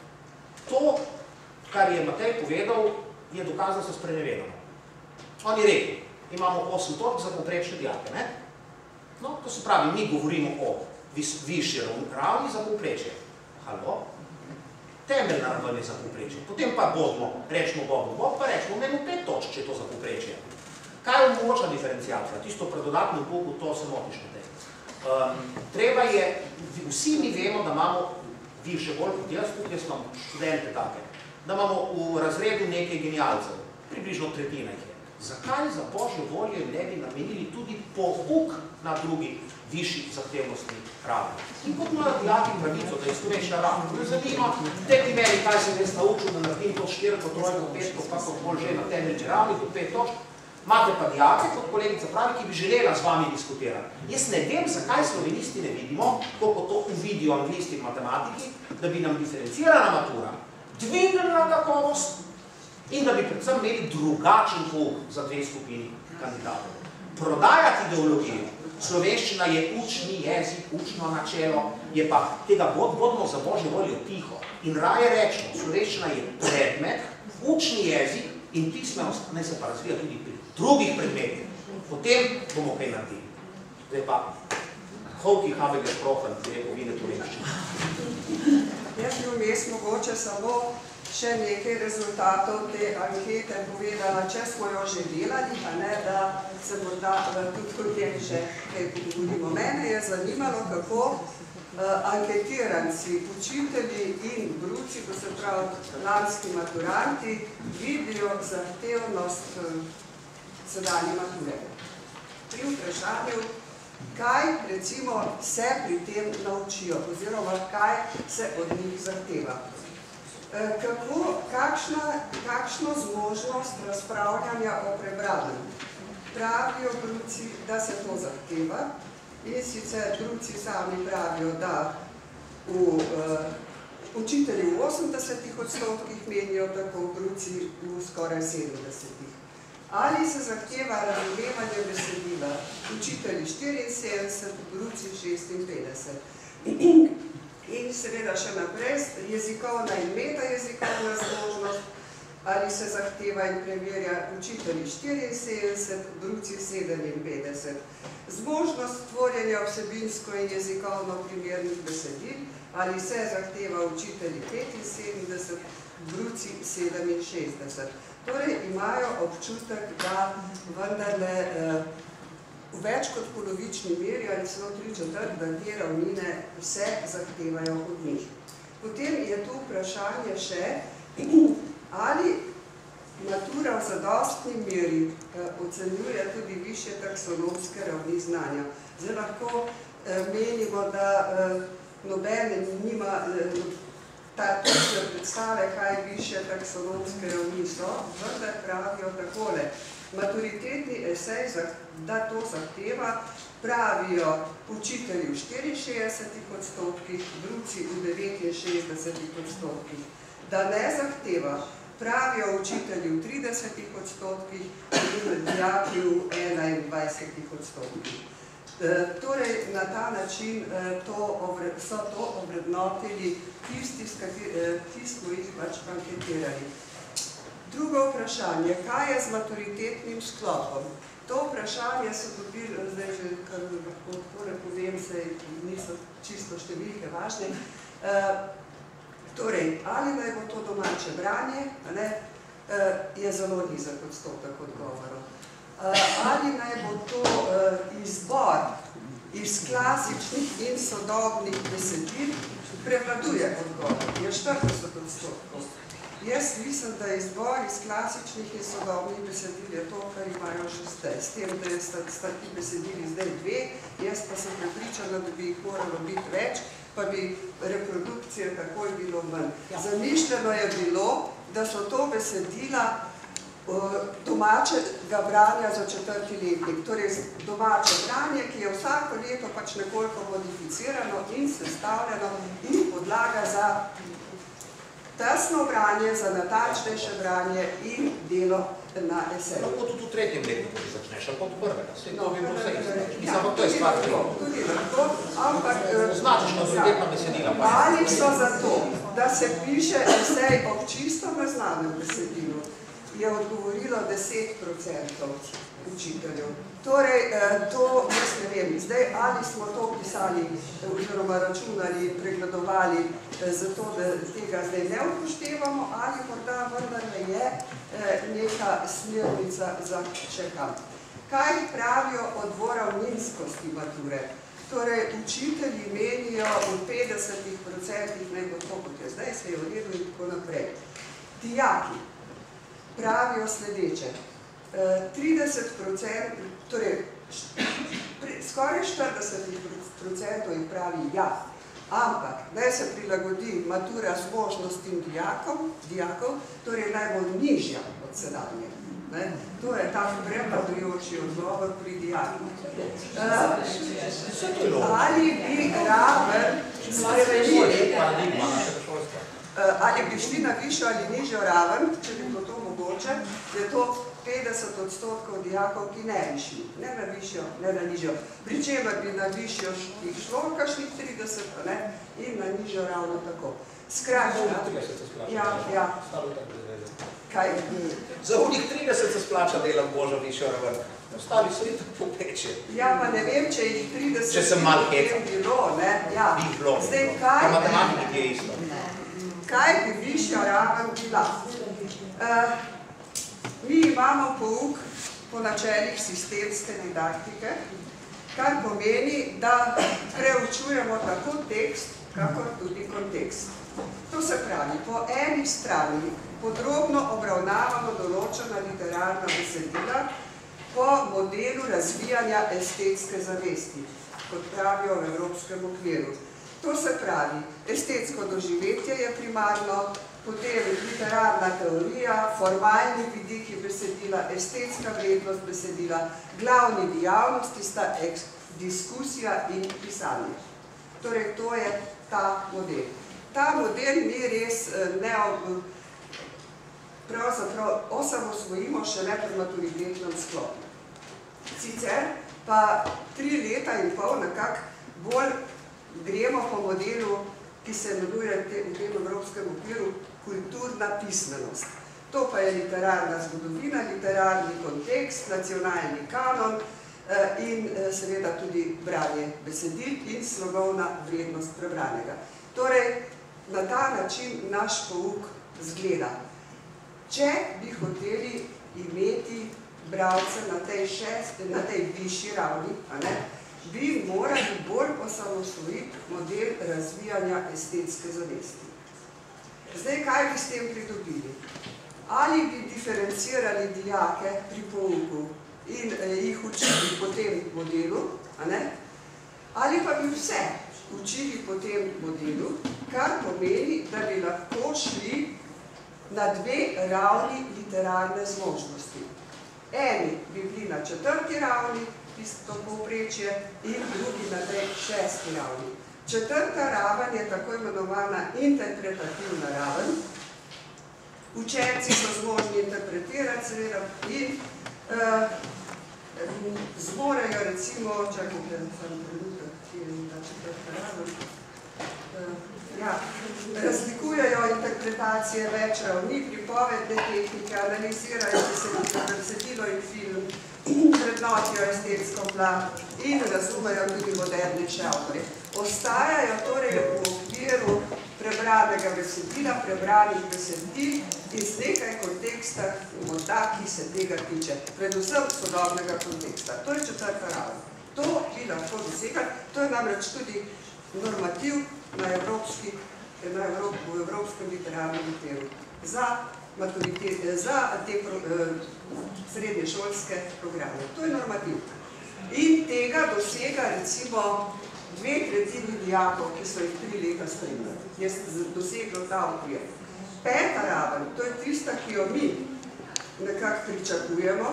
To, kar je Matej povedal, je dokaz, da se sprenevedamo. On je rekel, imamo 8 točk za povprečne dijake, ne? No, to se pravi, mi govorimo o višji ravni za povprečje. Halo? Temeljna raven je za povprečje. Potem pa rečemo Bob, pa rečemo, imamo 5 točk, če je to za povprečje. Kaj omogoča diferenciacija? Tisto pred dodatnim pouku, to se motiš na tej. Treba je, vsi mi vemo, da imamo, vi še bolj kot jaz, tukaj smo študente take, da imamo v razredu nekaj genialcev, približno tretjina jih je. Zakaj za božjo voljo ne bi namenili tudi pouk na drugi višji zahtevnostni ravni? In kot imajo dijaki pravico, da je slovenščina ravno, ne zanima, te meni, kaj sem jaz naučil, da naredim kot 4, kot 3, kot 5, kot kako bolj že na temeljni ravni, kot 5 točk. Imate pa dijake, kot kolegica pravi, ki bi želela z vami diskutirati. Jaz ne vem, zakaj slovenisti ne vidimo, koliko to uvidijo anglisti in matematiki, da bi nam diferencirana matura dvignila kakovost in da bi predvsem imeli drugačen pouk za dve skupini kandidatov. Prodajati ideologijo. Slovenščina je učni jezik, učno načelo, je pa tega bodimo za božjo voljo tiho. In raje rečemo, slovenščina je predmet, učni jezik in pismenost naj se pa razvija tudi pri drugih predmetih. Potem bomo kaj naredili. Zdaj pa, Holki habe gesprochen, ki je povine slovenščina. Jaz bi vmes mogoče samo še nekaj rezultatov te ankete povedala, če smo jo že delali, a ne, da se morda tudi kot tem še kaj pogovorimo. Mene je zanimalo, kako anketiranci, učitelji in bruci, to se pravi lanski maturanti, vidijo zahtevnost sedanje mature. Pri vprašanju, kaj recimo se pri tem naučijo, oziroma kaj se od njih zahteva. Kakšno zmožnost razpravljanja o prebranem? Pravijo bruci, da se to zahteva, in sicer bruci sami pravijo, da učitelji v 80% menijo tako, bruci v skoraj 70%. Ali se zahteva razumevanje besedila? Učitelji 74%, bruci 56%. In seveda še naprej, jezikovna in metajezikovna zmožnost, ali se zahteva in preverja učitelji 74, bruci 57. Zmožnost tvorjenja vsebinsko in jezikovno primernih besedil, ali se zahteva učitelji 75, bruci 67. Torej imajo občutek, da vendarle v več kot polovični meri ali celo 3/4, da te ravnine vse zahtevajo od njih. Potem je tu vprašanje še, ali matura v zadostni meri ocenjuje tudi višje taksonomske ravni znanja. Zdaj lahko menimo, da nobene nima ta točne predstave, kaj višje taksonomske ravni so, vendar pravijo takole. Maturitetni esej, da to zahteva, pravijo učitelji v 64%, bruci v 69%. Da ne zahteva, pravijo učitelji v 30% in dijaki v 21%. Torej, na ta način so to obrednotili tisti, ki smo jih pač anketirali. Drugo vprašanje, kaj je z maturitetnim sklopom? To vprašanje so dobili, zdaj že, kar lahko takole povem, se niso čisto številke važne. Torej, ali naj bo to domače branje, je zelo nizek odstotek odgovorov. Ali naj bo to izbor iz klasičnih in sodobnih besedil, prevladuje odgovor, je 40%. Jaz mislim, da izbor iz klasičnih in sodobnih besedil je to, kar imajo še zdaj. S tem, da sta ti besedili zdaj 2, jaz pa sem prepričana, da bi jih moralo biti več, pa bi reprodukcije takoj bilo manj. Zamišljeno je bilo, da so to besedila domačega branja za 4. letnik. Torej, domače branje, ki je vsako leto pač nekoliko modificirano in sestavljeno in podlaga za tesno branje, za natančnejše branje in delo na eseju. Lahko tudi v 3. letniku začneš, ali pa od 1. Vse to bi bilo vse isto. Mislim, to je stvar tudi lahko, ampak označiš maturitetna besedila. ali so zato, da se piše esej ob čisto neznanem besedilu, je odgovorilo 10% učiteljev. Torej, to, jaz ne vem, zdaj ali smo to pisali oziroma računali in pregledovali zato, da tega zdaj ne upoštevamo, ali morda vendarle je neka smernica za še kam. Kaj pravijo o dvoravninskosti mature? Torej, učitelji menijo v 50%, ne bo to, kot je zdaj, se je v redu in tako naprej. Dijaki pravijo sledeče. 30%, torej skoraj 40% jih pravi ja, ampak naj se prilagodi matura z možnostim dijakov, torej naj bo nižja od sedanje. To je tak prevladujoči odgovor pri dijakih. Ali bi raven spremenili, ali bi šli na višjo ali nižjo raven, če bi bilo to mogoče, je to 50% dijakov, ki ne bi šli, ne na višjo, ne na nižjo. Pričemer bi na višjo šlo kakšnih 30, in na nižjo ravno tako. Skratka, ja. Kaj? Za unih 30 se splača dela v božjo višjo raven. Ostali so in tako peče. Ja, pa ne vem, če jih 30 če sem malo heca. Bilo, ne? Ja. Bi bilo. Zdaj, kaj? Pa matematik je isto. Kaj bi višja raven bila? Mi imamo pouk po načelih sistemske didaktike, kar pomeni, da preučujemo tako tekst, kakor tudi kontekst. To se pravi, po eni strani podrobno obravnavamo določena literarna besedila po modelu razvijanja estetske zavesti, kot pravijo v evropskem okviru. To se pravi, estetsko doživetje je primarno, potem literarna teorija, formalni vidiki besedila, estetska vrednost besedila, glavni dejavnosti sta diskusija in pisanje. Torej, to je ta model. Ta model mi res pravzaprav osamosvojimo šele pri maturitetnem sklopu. Sicer pa 3 leta in pol nekako bolj gremo po modelu, ki se imenuje v tem evropskem okviru kulturna pismenost. To pa je literarna zgodovina, literarni kontekst, nacionalni kanon in seveda tudi branje besedil in slogovna vrednost prebranega. Torej, na ta način naš pouk zgleda. Če bi hoteli imeti bralce na tej višji ravni, bi morali bolj osamosvojiti model razvijanja estetske zavesti. Zdaj, kaj bi s tem pridobili? Ali bi diferencirali dijake pri pouku in jih učili po tem modelu, ali pa bi vse učili po tem modelu, kar pomeni, da bi lahko šli na 2 ravni literarne zmožnosti. Eni bi bili na 4. ravni, tisto povprečje, in drugi na tej 6. ravni. 4. raven je tako imenovana interpretativna raven, Učenci so zmožni interpretirati seveda in zmorejo recimo, čakajte, sam trenutek, ki je ta četrta raven, razlikujejo interpretacije več ravni, pripovedne tehnike, analizirajo besedilo in film, vrednotijo estetsko plat in razumejo tudi modernejše avtorje. Ostajajo torej v okviru prebranega besedila, prebranih besedil iz nekaj konteksta, morda, ki se tega tiče, predvsem sodobnega konteksta. To je četrta raven. To bi lahko dosegali, to je namreč tudi normativ v evropskem literarnem literu za te srednješolske programe. To je normativ. In tega dosega recimo 2/3 dijakov, ki so jih 3 leta spremljali. Je doseglo ta okvir. 5. raven, to je tista, ki jo mi nekako pričakujemo,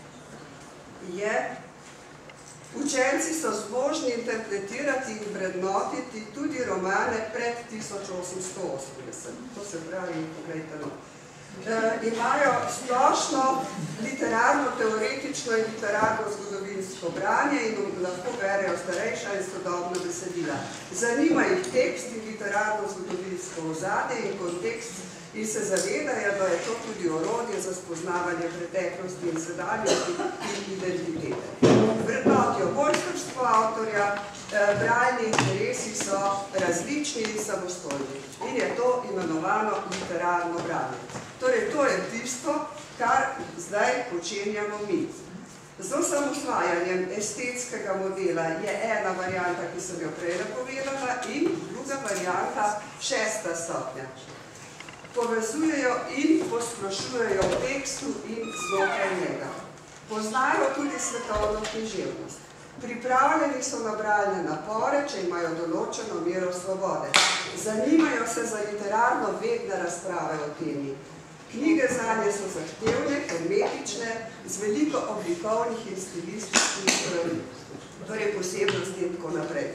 je učenci so zmožni interpretirati in vrednotiti tudi romane pred 1880. To se pravi, pogledajte, no. Imajo splošno literarno-teoretično in literarno-zgodovinsko branje in lahko berejo starejša in sodobna besedila. Zanima jih tekst in literarno-zgodovinsko ozadje in kontekst in se zavedajo, da je to tudi orodje za spoznavanje preteklosti in sedanjosti in identitete. Vrednotijo mojstrstvo avtorja, bralni interesi so različni in samostojni in je to imenovano literarno branje. Torej, to je tisto, kar zdaj počenjamo mi. Z osamosvajanjem estetskega modela je ena varianta, ki sem jo prej napovedala, in druga varianta 6. stopnja. Povezujejo in posplošujejo v tekstu in znotraj njega. Poznajo tudi svetovno književnost. Pripravljeni so na bralne napore, če imajo določeno mero svobode. Zanimajo se za literarno-vedne razprave o temi. Knjige zanje so zahtevne, hermetične, z veliko oblikovnih in stilističnih posebnosti in tako naprej.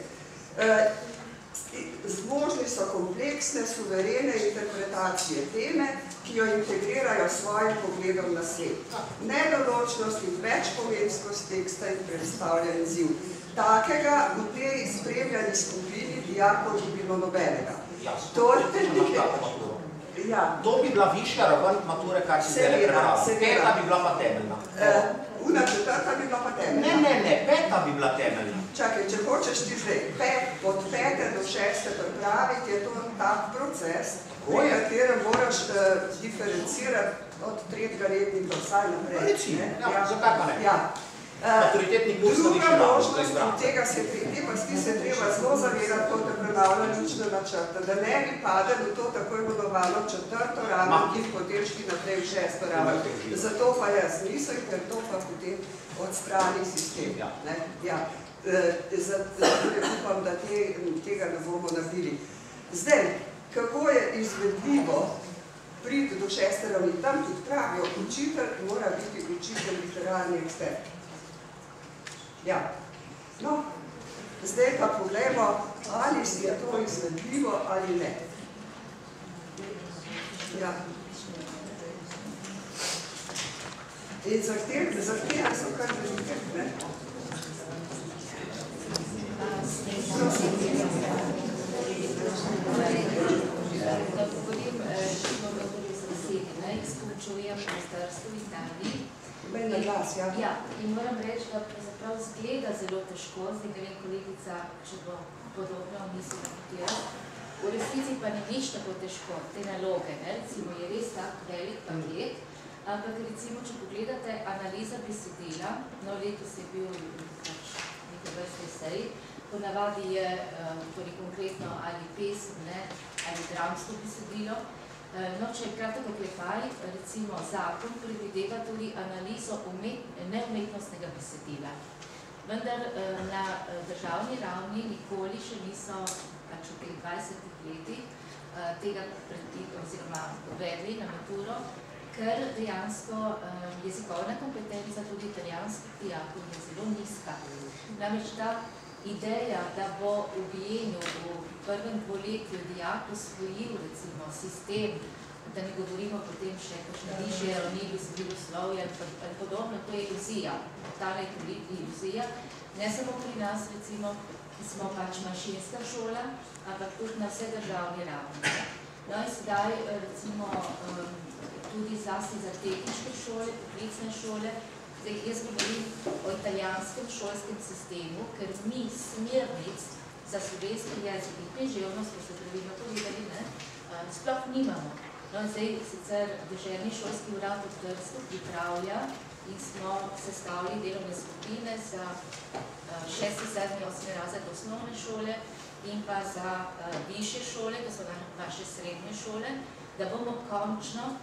Zmožni so kompleksne, suverene interpretacije teme, ki jo integrirajo s svojim pogledom na svet. Nedoločnost in večpomenskost teksta in predstavljen izziv. Takega v tej spremljani skupini dijakov ni bilo nobenega. To bi bila višja raven mature, kar si zdaj prebrala. 5. bi bila pa temeljna. Una 4. bi bila pa temeljna. Ne, 5. bi bila temeljna. Čakaj, če hočeš ti zdaj od 5. do 6. pripraviti, je to tak proces, pri katerem moraš diferencirati od 3. letnika vsaj naprej. Reci, zakaj pa ne? Maturitetni kurs na višji ravni. Tega se treba zelo zavedati, ko te prenavlja lična načrta, da ne bi padel v to tako imenovano 4. raven, ki potem šli naprej v 6. raven. Zato pa jaz nisem, ker to pa potem odstrani sistem. Zato upam, da tega ne bomo naredili. Zdaj, kako je izvedljivo priti do 6. ravni? Tam tudi pravijo, učitelj mora biti učitelj literarni ekspert. No, zdaj pa pogledamo, ali je to izvedljivo ali ne. In zahteve so kar velike, ne? Da govorim, čisto z besedi, izključujem mojstrstvo v Italiji. In moram reči, da pravzaprav zgleda zelo težko, zdaj ne vem, kolegica, če bo podobno mislila kot jaz. V resnici pa ni nič tako težko, te naloge, recimo je res tak velik paket, ampak recimo, če pogledate analiza besedila, no letos je bil nekaj vrste sej, ponavadi je torej konkretno ali pesem, ali dramsko besedilo. No, če je kratek oklepaj, recimo zakon predvideva tudi analizo neumetnostnega besedila. Vendar na državni ravni nikoli še niso, pač v teh 20 letih, tega uvedli na maturo, ker dejansko jezikovna kompetenca tudi italijanskih dijakov je zelo nizka. Namreč ta ideja, da bo v Vijenju v prvem dvoletju dijak osvojil recimo sistem da ne govorimo potem še kakšne višje ravni besediloslovja ali podobno, to je iluzija, tale iluzija, ne samo pri nas, recimo, ki smo pač manjšinska šola, ampak tudi na vse državni ravni. No in sedaj, recimo, tudi zlasti za tehničke šole, poklicne šole, zdaj jaz govorim o italijanskem šolskem sistemu, ker mi smernic za slovenski jezik in književnost, ko se pravilno povedali, ne, sploh nimamo. No in zdaj sicer Deželni šolski urad v Trstu pripravlja in smo sestavili delovne skupine za 6., 7., 8. razred osnovne šole in pa za višje šole, to so naše srednje šole, da bomo končno,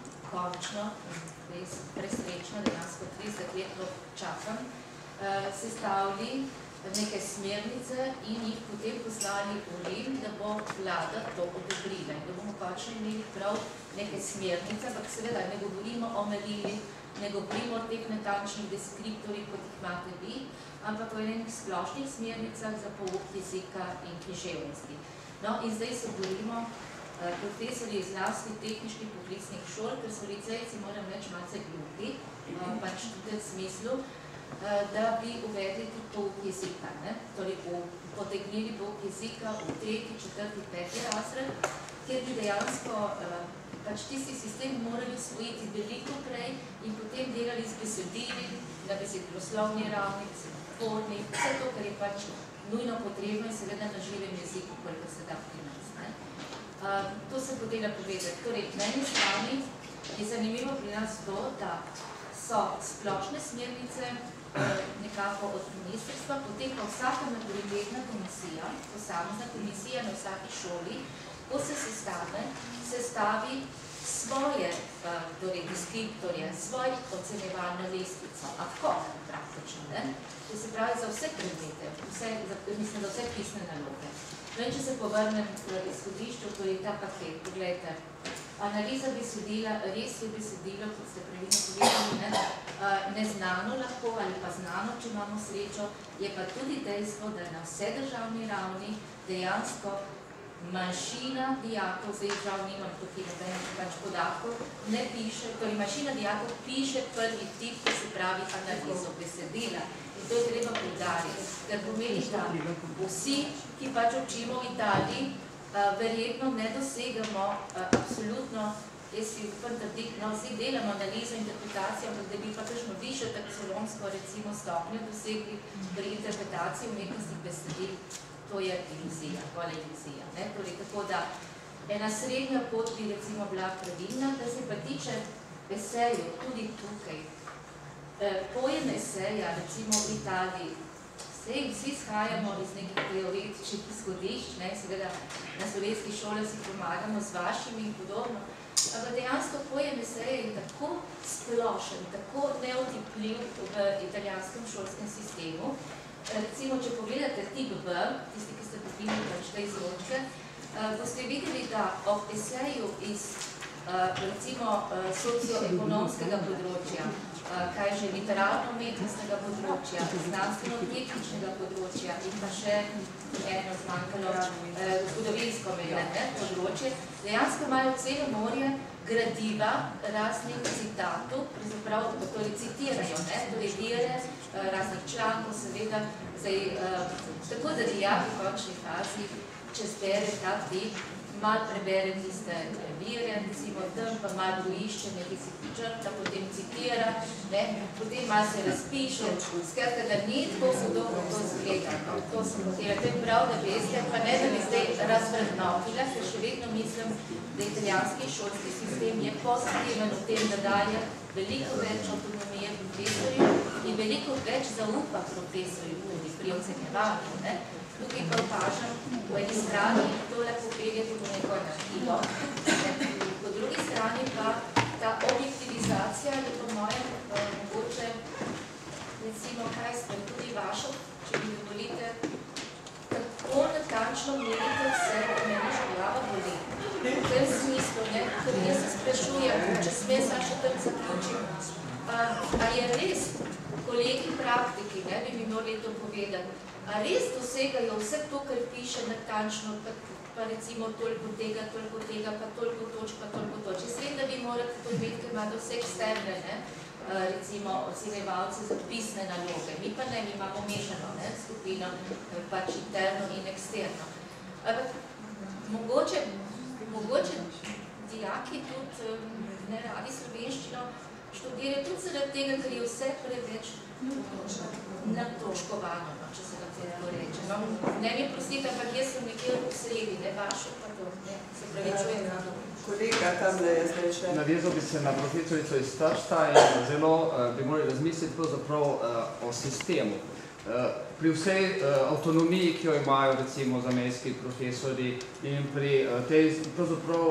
res presrečno, dejansko 30 let čakam, sestavili neke smernice in jih potem poslali v Rim, da bo vlada to odobrila in da bomo končno imeli prav neke smernice, ampak seveda ne govorimo o merilih, ne govorimo o teh natančnih deskriptorjih, kot jih imate vi, ampak o enih splošnih smernicah za pouk jezika in književnosti. No in zdaj se borimo profesorji zlasti tehničnih poklicnih šol, ker so licejci, moram reči, malce glupi, pač tudi v smislu, da bi uvedli tudi pouk jezika, torej potegnili pouk jezika v 3., 4., 5. razred, kjer bi dejansko pač tisti sistem morali usvojiti veliko prej in potem delali z besedili, na besediloslovni ravni, besedilotvorni, vse to, kar je pač nujno potrebno in seveda na živem jeziku, koliko se da pri nas. To sem hotela povedati. Torej, na eni strani je zanimivo pri nas to, da so splošne smernice nekako od ministrstva, potem pa vsaka maturitetna komisija, posamezna komisija na vsaki šoli, ko se sestavi svoje deskriptorje, svojo ocenjevalno lestvico, ad hoc praktično, to se pravi za vse predmete, mislim, za vse pisne naloge. No in če se povrnem v izhodišču, to je ta paket, pogledajte, analiza besedila, res je besedilo, kot ste pravilno povedali, neznano lahko ali pa znano, če imamo srečo, je pa tudi dejstvo, da na vse državni ravni dejansko manjšina dijakov, zdaj žal nimam tukaj nobenih pač podatkov, ne piše, torej manjšina dijakov piše prvi tip, ki se pravi analizo besedila. In to je treba poudariti, ker pomeni, da vsi, ki pač učimo v Italiji, verjetno ne dosegamo absolutno, jaz si upam trditi, no, vsi delamo analizo, interpretacijo, ampak da bi pa kakšno višjo taksonomsko recimo stopnjo dosegli pri interpretaciji umetnostnih besedil, to je iluzija, gola iluzija. Torej, tako da ena srednja pot bi recimo bila pravilna, da se pa tiče esejev tudi tukaj. Pojem eseja, recimo v Italiji, vsi izhajamo iz nekih teoretičnih izhodišč, seveda na slovenskih šolah si pomagamo z vašimi in podobno, ampak dejansko pojem eseja je tako splošen, tako neotipljiv v italijanskem šolskem sistemu. Recimo, če pogledate tip B, tisti, ki ste popili pač te izločke, boste videli, da ob eseju iz recimo socioekonomskega področja, kaj že literarno-umetnostnega področja, znanstveno-tehničnega področja in pa še eno zmanjkalo zgodovinsko področje, dejansko imajo celo morje gradiva raznih citatov, torej citirajo, torej vire raznih člankov, seveda, tako da dijak v končni fazi, če zbere ta tip, malo prebere tiste vire, recimo tam, pa malo poišče, nekaj si počrta, potem citira, potem malo se razpiše, skratka, da ni tako hudo, kako izgleda. To sem hotela, to je prav, da veste, pa ne, da bi zdaj razvrednotila, ker še vedno mislim, da italijanski šolski sistem je pozitiven v tem, da daje veliko več avtonomije profesorju in veliko več zaupa profesorju tudi pri ocenjevanju. Tukaj pa opažam, po eni strani to lahko pelje tudi neko anarhijo, po drugi strani pa ta objektivizacija je po mojem mogoče, recimo, kaj ste tudi vašo, če mi dovolite, tako natančno merite vse, da me nič glava boli. V tem smislu, ker jaz se sprašujem, če sme Saša tam zaključim, a je res kolegi praktiki, bi mi morali to povedati, a res dosegajo vse to, kar piše natančno, pa pa recimo toliko tega, pa toliko točk, pa toliko točk. Jaz vem, da vi morate to imeti, ker imate vse eksterne, recimo ocenjevalce za pisne naloge. Mi pa ne, mi imamo mešano skupino, pač interno in eksterno. Ampak mogoče dijaki tudi ne radi slovenščino študirajo tudi zaradi tega, ker je vse preveč natočkovano, če se tako reče. Ne mi prostite, ampak jaz sem nekje v sredi, ne vašo, pa to, se pravi čujem. Kolega tam ne je zdaj še. Navezal bi se na profesorico iz Trsta in zelo bi morali razmisliti pravzaprav o sistemu. Pri vsej avtonomiji, ki jo imajo recimo zamejski profesori in pri tej pravzaprav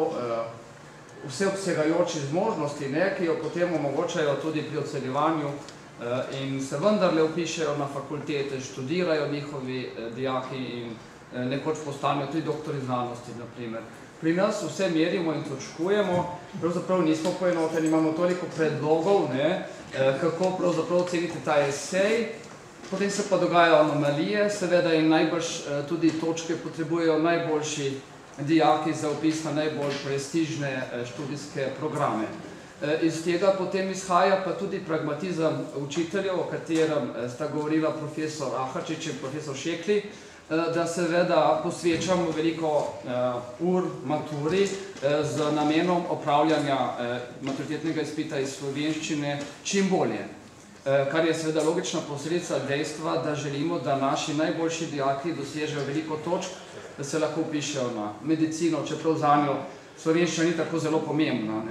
vseobsegajoči zmožnosti, ki jo potem omogočajo tudi pri ocenjevanju in se vendarle vpišejo na fakultete, študirajo njihovi dijaki in nekoč postanejo tudi doktori znanosti, na primer. Pri nas vse merimo in točkujemo, pravzaprav nismo poenoteni, imamo toliko predlogov, kako pravzaprav oceniti ta esej, potem se pa dogajajo anomalije, seveda in najbrž tudi točke potrebujejo najboljši dijaki za vpis na najbolj prestižne študijske programe. Iz tega potem izhaja pa tudi pragmatizem učiteljev, o katerem sta govorila profesor Ahačič in profesor Šekli, da seveda posvečamo veliko ur maturi z namenom opravljanja maturitetnega izpita iz slovenščine čim bolje. Kar je seveda logična posledica dejstva, da želimo, da naši najboljši dijaki dosežejo veliko točk, da se lahko vpišejo na medicino, čeprav zanjo slovenščina ni tako zelo pomembna.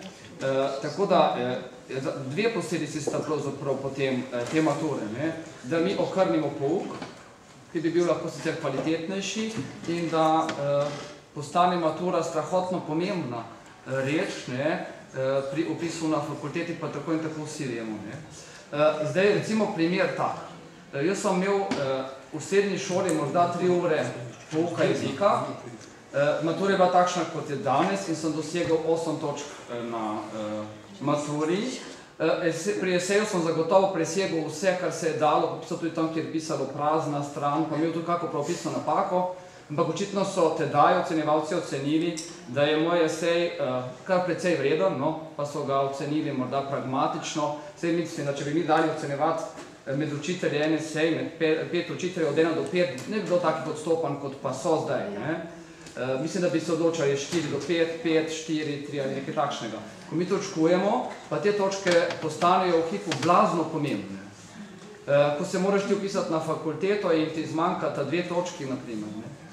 Tako da dve posledici sta pravzaprav potem te mature, da mi okrnimo pouk, ki bi bil lahko sicer kvalitetnejši in da postane matura strahotno pomembna reč pri vpisu na fakulteti, pa tako in tako vsi vemo. Zdaj recimo primer tak. Jaz sem imel v srednji šoli morda 3 ure pouka jezika, matura je bila takšna, kot je danes in sem dosegel 8 točk na maturi. Pri eseju sem zagotovo presegel vse, kar se je dalo, pisal tudi tam, kjer je pisalo prazna stran, pa imel tudi kako pravopisno napako, ampak očitno so tedaj ocenjevalci ocenili, da je moj esej kar precej vreden, pa so ga ocenili morda pragmatično. Sej mislim, da če bi mi dali ocenjevati med učitelji en esej, med 5 učiteljev od 1 do 5, ne bi bilo takih odstopanj, kot pa so zdaj. Mislim, da bi se odločali 4 do 5, 5, 4, 3 ali nekaj takšnega. Ko mi točkujemo, pa te točke postanejo v hipu blazno pomembne. Ko se moraš ti vpisati na fakulteto in ti zmanjkata 2 točki, na primer.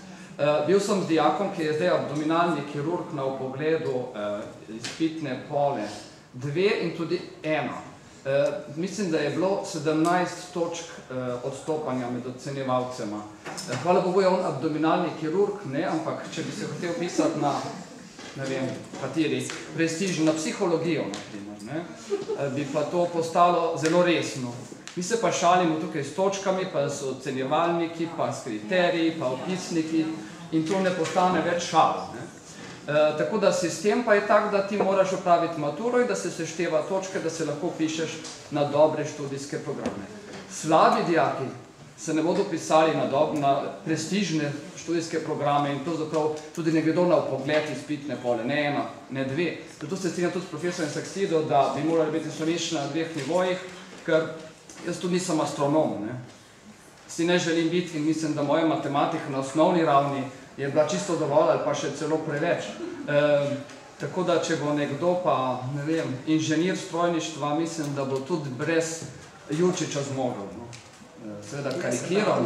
Bil sem z dijakom, ki je zdaj abdominalni kirurg na vpogledu izpitne pole 2 in tudi 1. Mislim, da je bilo 17 točk odstopanja med ocenjevalcema. Hvala Bogu je on abdominalni kirurg, ampak če bi se hotel pisati na, ne vem, kateri prestižni, na psihologijo, na primer, bi pa to postalo zelo resno. Mi se pa šalimo tukaj s točkami, pa s ocenjevalniki, pa s kriteriji, pa opisniki in to ne postane več šala. Tako da sistem pa je tak, da ti moraš opraviti maturo in da se sešteva točke, da se lahko pišeš na dobre študijske programe. Slabi dijaki se ne bodo pisali na prestižne študijske programe in pravzaprav tudi ne gredo na vpogled izpitne pole, ne 1, ne 2. Zato se strinjam tudi s profesorjem Saksido, da bi morali biti slovenščina na 2 nivojih, ker jaz tudi nisem astronom. Si ne želim biti in mislim, da moja matematika na osnovni ravni je bila čisto dovolj ali pa še celo preveč. Tako da, če bo nekdo pa, ne vem, inženir strojništva, mislim, da bo tudi brez Jurčiča zmogel. Seveda karikiral,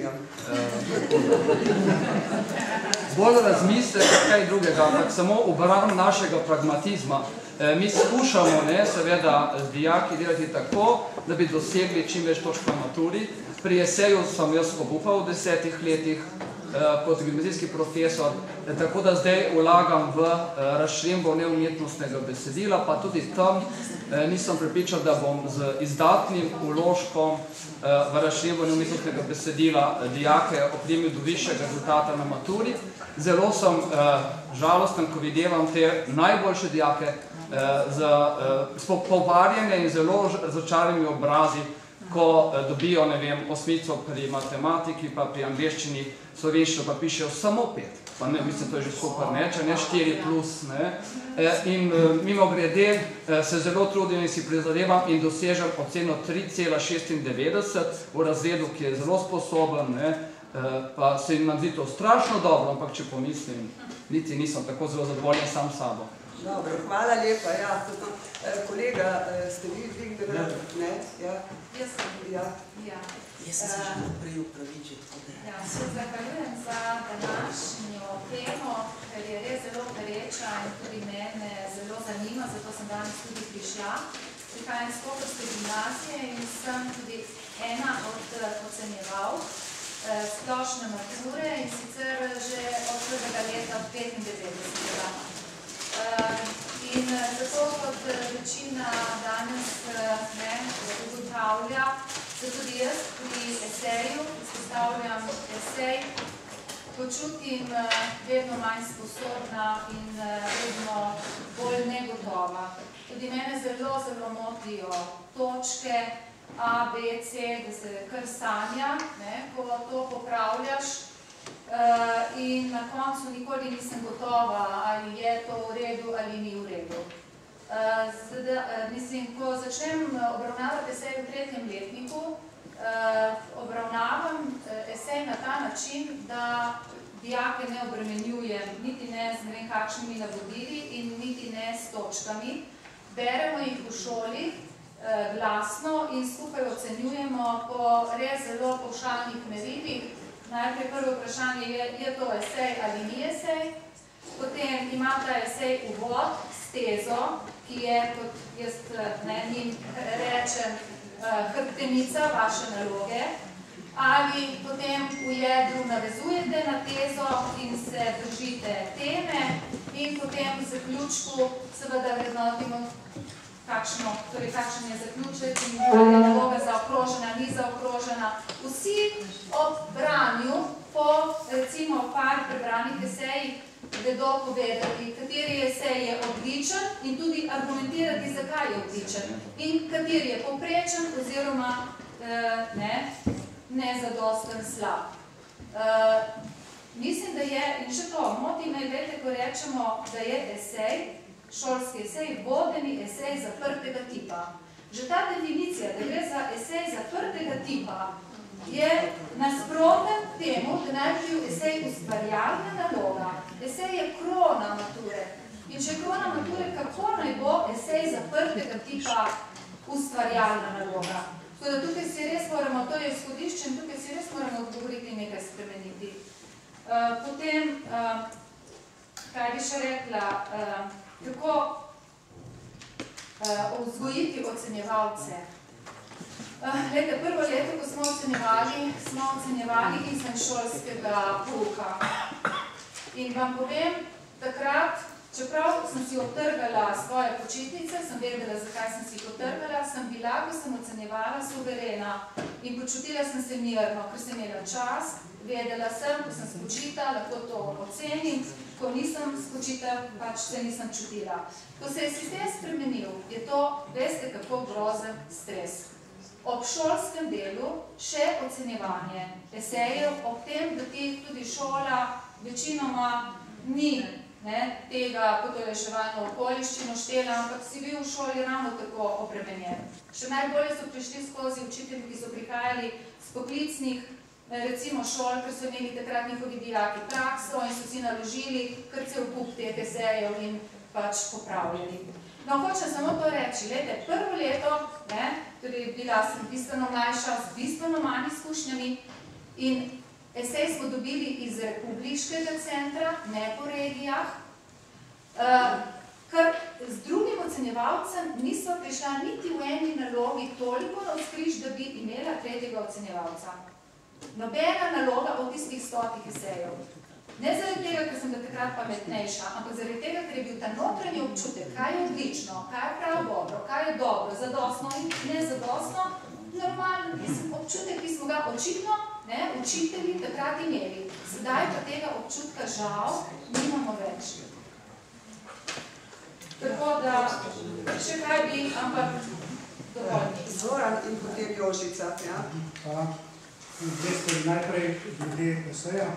bolj razmislek, kaj drugega, ampak samo obran našega pragmatizma. Mi skušamo, seveda, z dijaki delati tako, da bi dosegli čim več točk na maturi. Pri eseju sem jaz obupal v 10 letih kot gimnazijski profesor, tako da zdaj vlagam v razširjeno neumetnostnega besedila, pa tudi tam nisem prepričan, da bom z izdatnim vložkom v razširjeno neumetnostnega besedila dijake opremil do višjega rezultata na maturi. Zelo sem žalosten, ko videvam te najboljše dijake s povarjene in zelo razočaranimi obrazi, ko dobijo, ne vem, 8 pri matematiki, pa pri angleščini, slovenščino pa pišejo samo 5. Pa ne, mislim, to je že super, ne, če ne 4+, ne. In mimo grede se zelo trudim in si prizadevam in dosežem oceno 3,96 v razredu, ki je zelo sposoben, ne, pa se nam zdi to strašno dobro, ampak če pomislim, niti nisem tako zelo zadovoljen sam sabo. Dobro, hvala lepa, ja. Kolega, ste vi dvignili? Ne? Ja. Jaz sem. Ja. Jaz sem se že naprej upravičiti. Ja, se zahvaljujem za današnjo temo, ker je res zelo pereča in tudi mene zelo zanima, zato sem danes tudi prišla. Prihajam iz Koprske gimnazije in sem tudi ena od ocenjevalk splošne mature in sicer že od prvega leta 95. In zato kot večina danes ugotavlja, se tudi jaz pri eseju, izpostavljam esej, počutim vedno manj sposobna in vedno bolj negotova. Tudi mene zelo motijo točke A, B, C, da se kar sanja, ko to popravljaš. In na koncu nikoli nisem gotova, ali je to v redu ali ni v redu. Mislim, ko začnem obravnavati esej v 3. letniku, obravnavam esej na ta način, da dijake ne obremenjujem, niti ne z ne vem kakšnimi navodili in niti ne s točkami. Beremo jih v šoli glasno in skupaj ocenjujemo po res zelo pavšalnih merilih. Najprej prvo vprašanje je to esej ali ni esej, potem ima ta esej uvod s tezo, ki je, kot jaz njim rečem, hrbtenica vaše naloge, ali potem v jedru navezujete na tezo in se držite teme in potem v zaključku seveda vrednotimo kakšen je zaključek in ali je naloga zaokrožena, ni zaokrožena. Vsi ob branju, po recimo par prebranih esejih, vedo povedati, kateri esej je odličen in tudi argumentirati, zakaj je odličen in kateri je povprečen oziroma nezadosten slab. Mislim, da je, in še to, moti me, vete, ko rečemo, da je esej, šolski esej, vodeni esej zaprtega tipa. Že ta definicija, da gre za esej zaprtega tipa, je nasproten temu, da naj bi bil esej ustvarjalna naloga. Esej je krona mature. In če je krona mature, kako naj bo esej zaprtega tipa ustvarjalna naloga? Tako da tukaj si res moramo, to je izhodišče in tukaj si res moramo odgovoriti in nekaj spremeniti. Potem, kaj bi še rekla, kako vzgojiti ocenjevalce. Glede, prvo leto, ko smo ocenjevali izven šolskega pouka. In vam povem, takrat, čeprav sem si odtrgala svoje počitnice, sem vedela, zakaj sem si jih odtrgala, sem bila, ko sem ocenjevala, suverena in počutila sem se mirno, ker sem imela čas, vedela sem, ko sem spočita, lahko to ocenim, ko nisem spočita, pač se nisem čutila. Ko se je sistem spremenil, je to, veste, kako grozen stres. Ob šolskem delu še ocenjevanje esejev, ob tem, da ti tudi šola večinoma ni tega potoleževalno okoliščino štela, ampak si bil v šoli ravno tako obremenjen. Še najbolje so prišli skozi učitelji, ki so prihajali z poklicnih, recimo šol, ker so imeli takrat njihovi dijaki prakso in so si naložili kar cel kup teh esejev in pač popravljali. No, hočem samo to reči, glede, prvo leto, torej bila sem bistveno mlajša, z bistveno manj izkušnjami in esej smo dobili iz republiškega centra, ne po regijah, ker z drugim ocenjevalcem nismo prišla niti v eni nalogi toliko navzkriž, da bi imela tretjega ocenjevalca. Nobena naloga od tistih 100 esejev. Ne zaradi tega, ker sem da takrat pametnejša, ampak zaradi tega, ker je bil ta notranji občutek, kaj je odlično, kaj je prav dobro, kaj je dobro, zadostno in nezadostno, normalen občutek, ki smo ga očitno učitelji takrat imeli. Sedaj pa tega občutka žal nimamo več. Tako da, še kaj bi, ampak dovolj. Zoran in potem Jožica. Ja. Dve stvari najprej glede eseja.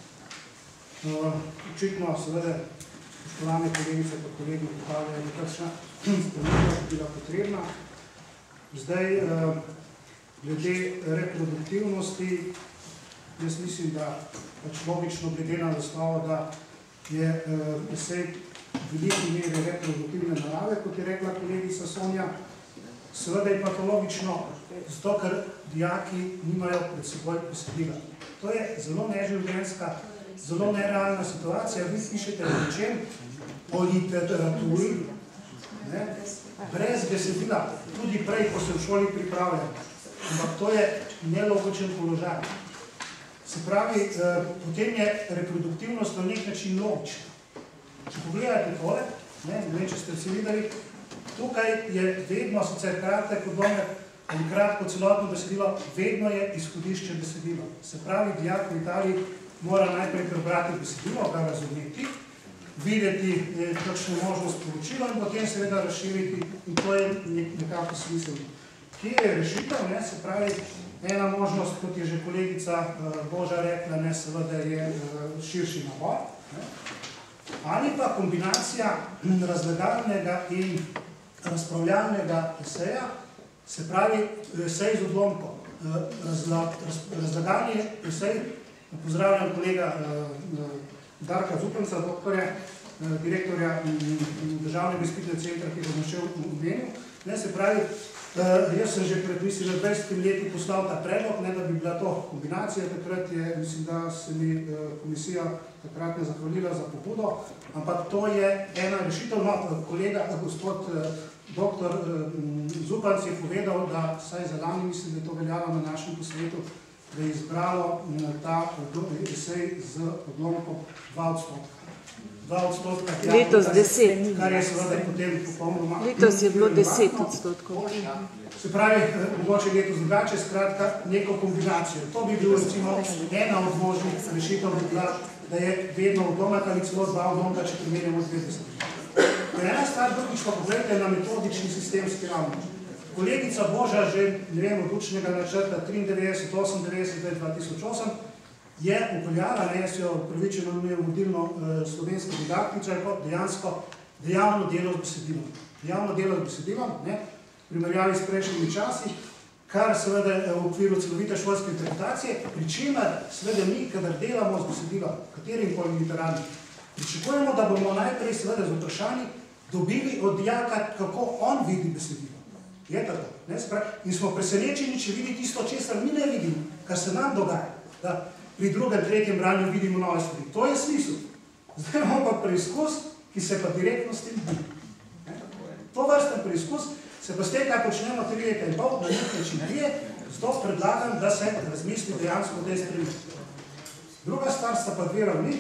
Očitno, seveda, spoštovane kolegice pa kolegi ugotavljajo, da kakšna sprememba bila potrebna. Zdaj, glede reproduktivnosti, jaz mislim, da pač logično glede na osnovo, da je esej v veliki meri reproduktivne narave, kot je rekla kolegica Sonja. Seveda je pa to logično, zato ker dijaki nimajo pred seboj besedila. To je zelo neživljenjska, zelo nerealna situacija. Vi pišete o čem? O literaturi, ne? Brez besedila, tudi prej, ko se v šoli pripravljam. Ampak to je nelogičen položaj. Se pravi, potem je reproduktivnost na nek način logična. Če pogledate tole, ne vem, če ste vsi videli, tukaj je vedno, sicer kratek odlomek ali kratko celotno besedilo, vedno je izhodišče besedilo. Se pravi, dijak v Italiji mora najprej prebrati besedilo, ga razumeti, videti kakšno možnost poročila in potem seveda razširiti in to je nekako smiselno. Kje je rešitev, ne? Se pravi, ena možnost, kot je že kolegica Boža rekla, ne, seveda je širši nabor, ne? Ali pa kombinacija razlagalnega in razpravljalnega eseja, se pravi esej z odlomkom. Razlagalni esej, pozdravljam kolega Darka Zupanca, doktorja, direktorja Državnega izpitnega centra, ki ga našel v omenju. Ne, se pravi, jaz sem že pred 20 leti poslal ta predlog, ne da bi bila to kombinacija, takrat je, mislim, da se mi komisija takrat ne zahvalila za pobudo, ampak to je ena rešitev. No, kolega, gospod doktor Zupanc je povedal, da saj za lani, mislim, da je to veljalo na našem posvetu, da je izbralo ta esej z odlomkom 2%. 2%. Letos 10. Kar je seveda potem popolnoma... Letos je bilo 10%. Se pravi, mogoče letos drugače, skratka, neko kombinacijo. To bi bilo recimo ena od možnih rešitev, da je vedno odlomek ali celo dva odlomka, če primerjamo z 20. Ena stvar, drugič pa pogledajte na metodični sistemski ravni. Kolegica Boža že, ne vem, od učnega načrta 93, 98, 2008 je upeljala, ne, jaz jo upravičeno imel vodilno slovensko didaktičarko, dejansko dejavno delo z besedilom. Dejavno delo z besedilom, ne, primerjavi s prejšnjimi časi, kar seveda v okviru celovite šolske interpretacije, pri čemer seveda mi, kadar delamo z besedilom, katerim koli literarnim, pričakujemo, da bomo najprej seveda z vprašanji dobili od dijaka, kako on vidi besedilo. Je tako, ne, in smo presenečeni, če vidi tisto, česar mi ne vidimo, kar se nam dogaja, da pri drugem, tretjem branju vidimo nove stvari. To je smisel. Zdaj imamo pa preizkus, ki se pa direktno s tem budi. To vrsten preizkus se pa s tem, kaj počnemo 3 leta in pol, na nek način prije, zato predlagam, da se razmisli dejansko o tej spremembi. Druga stvar sta pa dve ravni.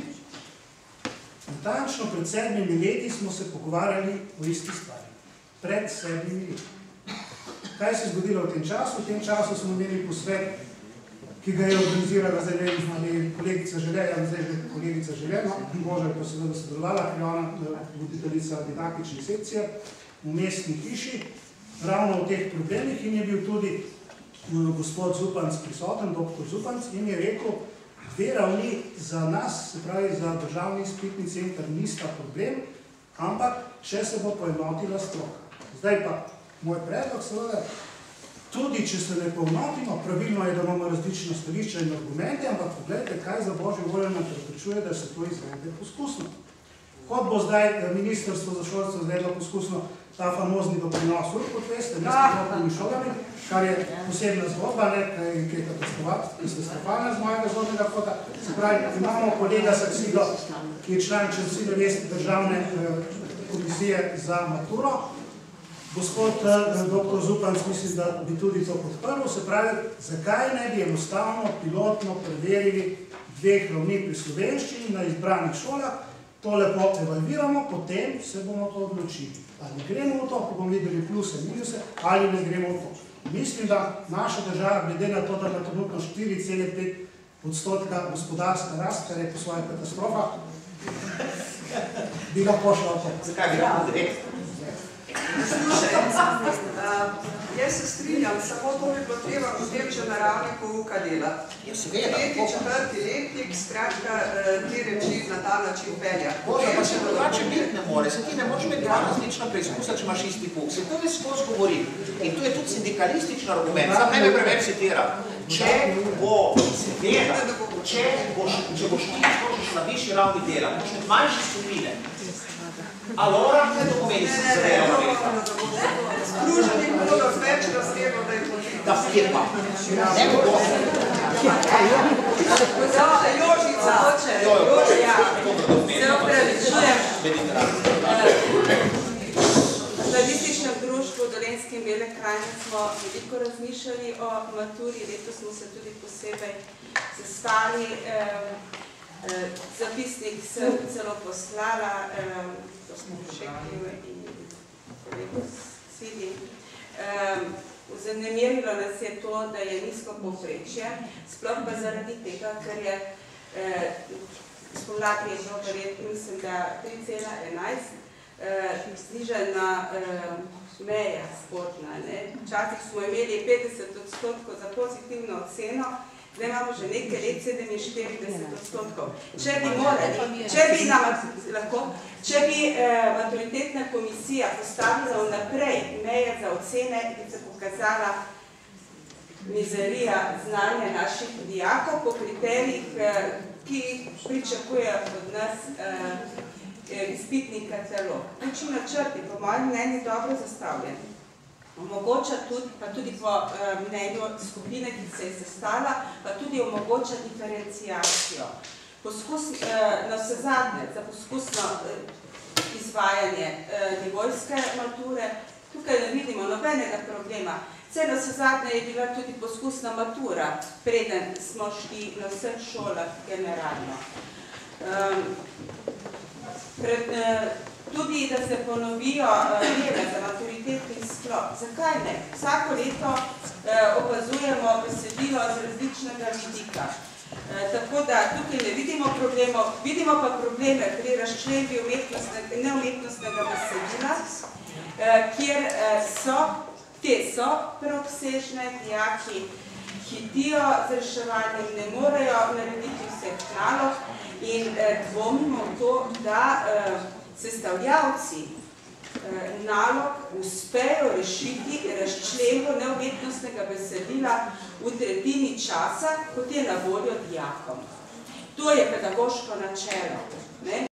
Natančno pred 7 leti smo se pogovarjali o isti stvari. Pred 7 leti. Kaj se je zgodilo v tem času? V tem času smo imeli posvet, ki ga je organizirala zdaj vem, kolegica Želja, zdaj že kolegica Želja, Boža je pa seveda sodelovala, ker je ona voditeljica didaktične sekcije v mestni hiši, ravno o teh problemih in je bil tudi gospod Zupanc prisoten, doktor Zupanc, in je rekel, dve ravni za nas, se pravi za Državni izpitni center, nista problem, ampak če se bo poenotila stroka. Zdaj pa moj predlog seveda, tudi če se ne poenotimo, pravilno je, da imamo različna stališča in argumente, ampak pogledajte, kaj za Božjo voljo nam preprečuje, da se to izvede poskusno. Kot bo zdaj Ministrstvo za šolstvo izvedlo poskusno ta famozni doprinos, kot veste, mestnimi šolami, kar je posebna zgodba, ki je katastrofalna z mojega zornega kota. Se pravi, imamo kolega Saksido, ki je član, če vsi ne veste, Državne komisije za maturo. Gospod dr. Zupanc mislim, da bi tudi to podprl. Se pravi, zakaj ne bi enostavno pilotno preverili 2 ravni pri slovenščini na izbranih šolah, to lepo evalviramo, potem se bomo to odločili. Ali gremo v to, ko bomo videli pluse in minuse, ali ne gremo v to. Mislim, da naša država, glede na to, da ima trenutno 4,5% gospodarska rast, kar je po svoje katastrofa, bi ga pošla v to. Zakaj bi ga direktno? Jaz se strinjam, samo to bi bilo treba potem že na ravni pouka dela. Tretji, četrti letnik, skratka, te reči na ta način pelja. Bože, pa se drugače biti ne more. Se ti ne moraš imeti dva različna preizkusa, če imaš isti pouk. Se to ves skozi govori. In to je tudi sindikalističen argument. Sam ne me preveč citira. Če boš ti skočiš na višji ravni dela, boš med manjše skupine, alora, kaj to pomeni se zadejo leta? Združenih bodo več razmerno, da jih potem. Da je pa. Ne bo to. Jožica. Se opravičujem. V Slavističnem društvu Dolenjske in Bele krajine smo veliko razmišljali o maturi, letos smo se tudi posebej sestali, zapisnik sem celo poslala, to smo všekli in kolego Sidi. Zanemirilo nas je to, da je nizko povprečje, sploh pa zaradi tega, ker je spomladi je bilo verjetno, mislim, da 3,11, znižena meja spodna. Včasih smo imeli 50% za pozitivno oceno, zdaj imamo že nekaj let 47%. Če bi maturitetna komisija postavila vnaprej meje za ocene, bi se pokazala mizerija znanja naših dijakov po kriterijih, ki pričakujejo od nas izpitni katalog. Učni načrt je po mojem mnenju dobro zastavljen. Omogoča tudi, pa tudi po mnenju skupine, ki se je sestala, pa tudi omogoča diferenciacijo. Na vse zadnje, za poskusno izvajanje nivojske mature, tukaj ne vidimo nobenega problema. Vse na vse zadnje je bila tudi poskusna matura, preden smo šli na vseh šolah generalno. Tudi, da se ponovijo dele za maturitetni sklop. Zakaj ne? Vsako leto opazujemo besedilo z različnega vidika. Tako da tukaj ne vidimo problemov, vidimo pa probleme pri razčlembi neumetnostnega besedila, kjer te so preobsežne, dijaki hitijo z reševanjem, ne morejo narediti vseh nalog in dvomimo v to, da sestavljavci nalog uspejo rešiti razčlembo neumetnostnega besedila v tretjini časa, kot je na voljo dijakom. To je pedagoško načelo.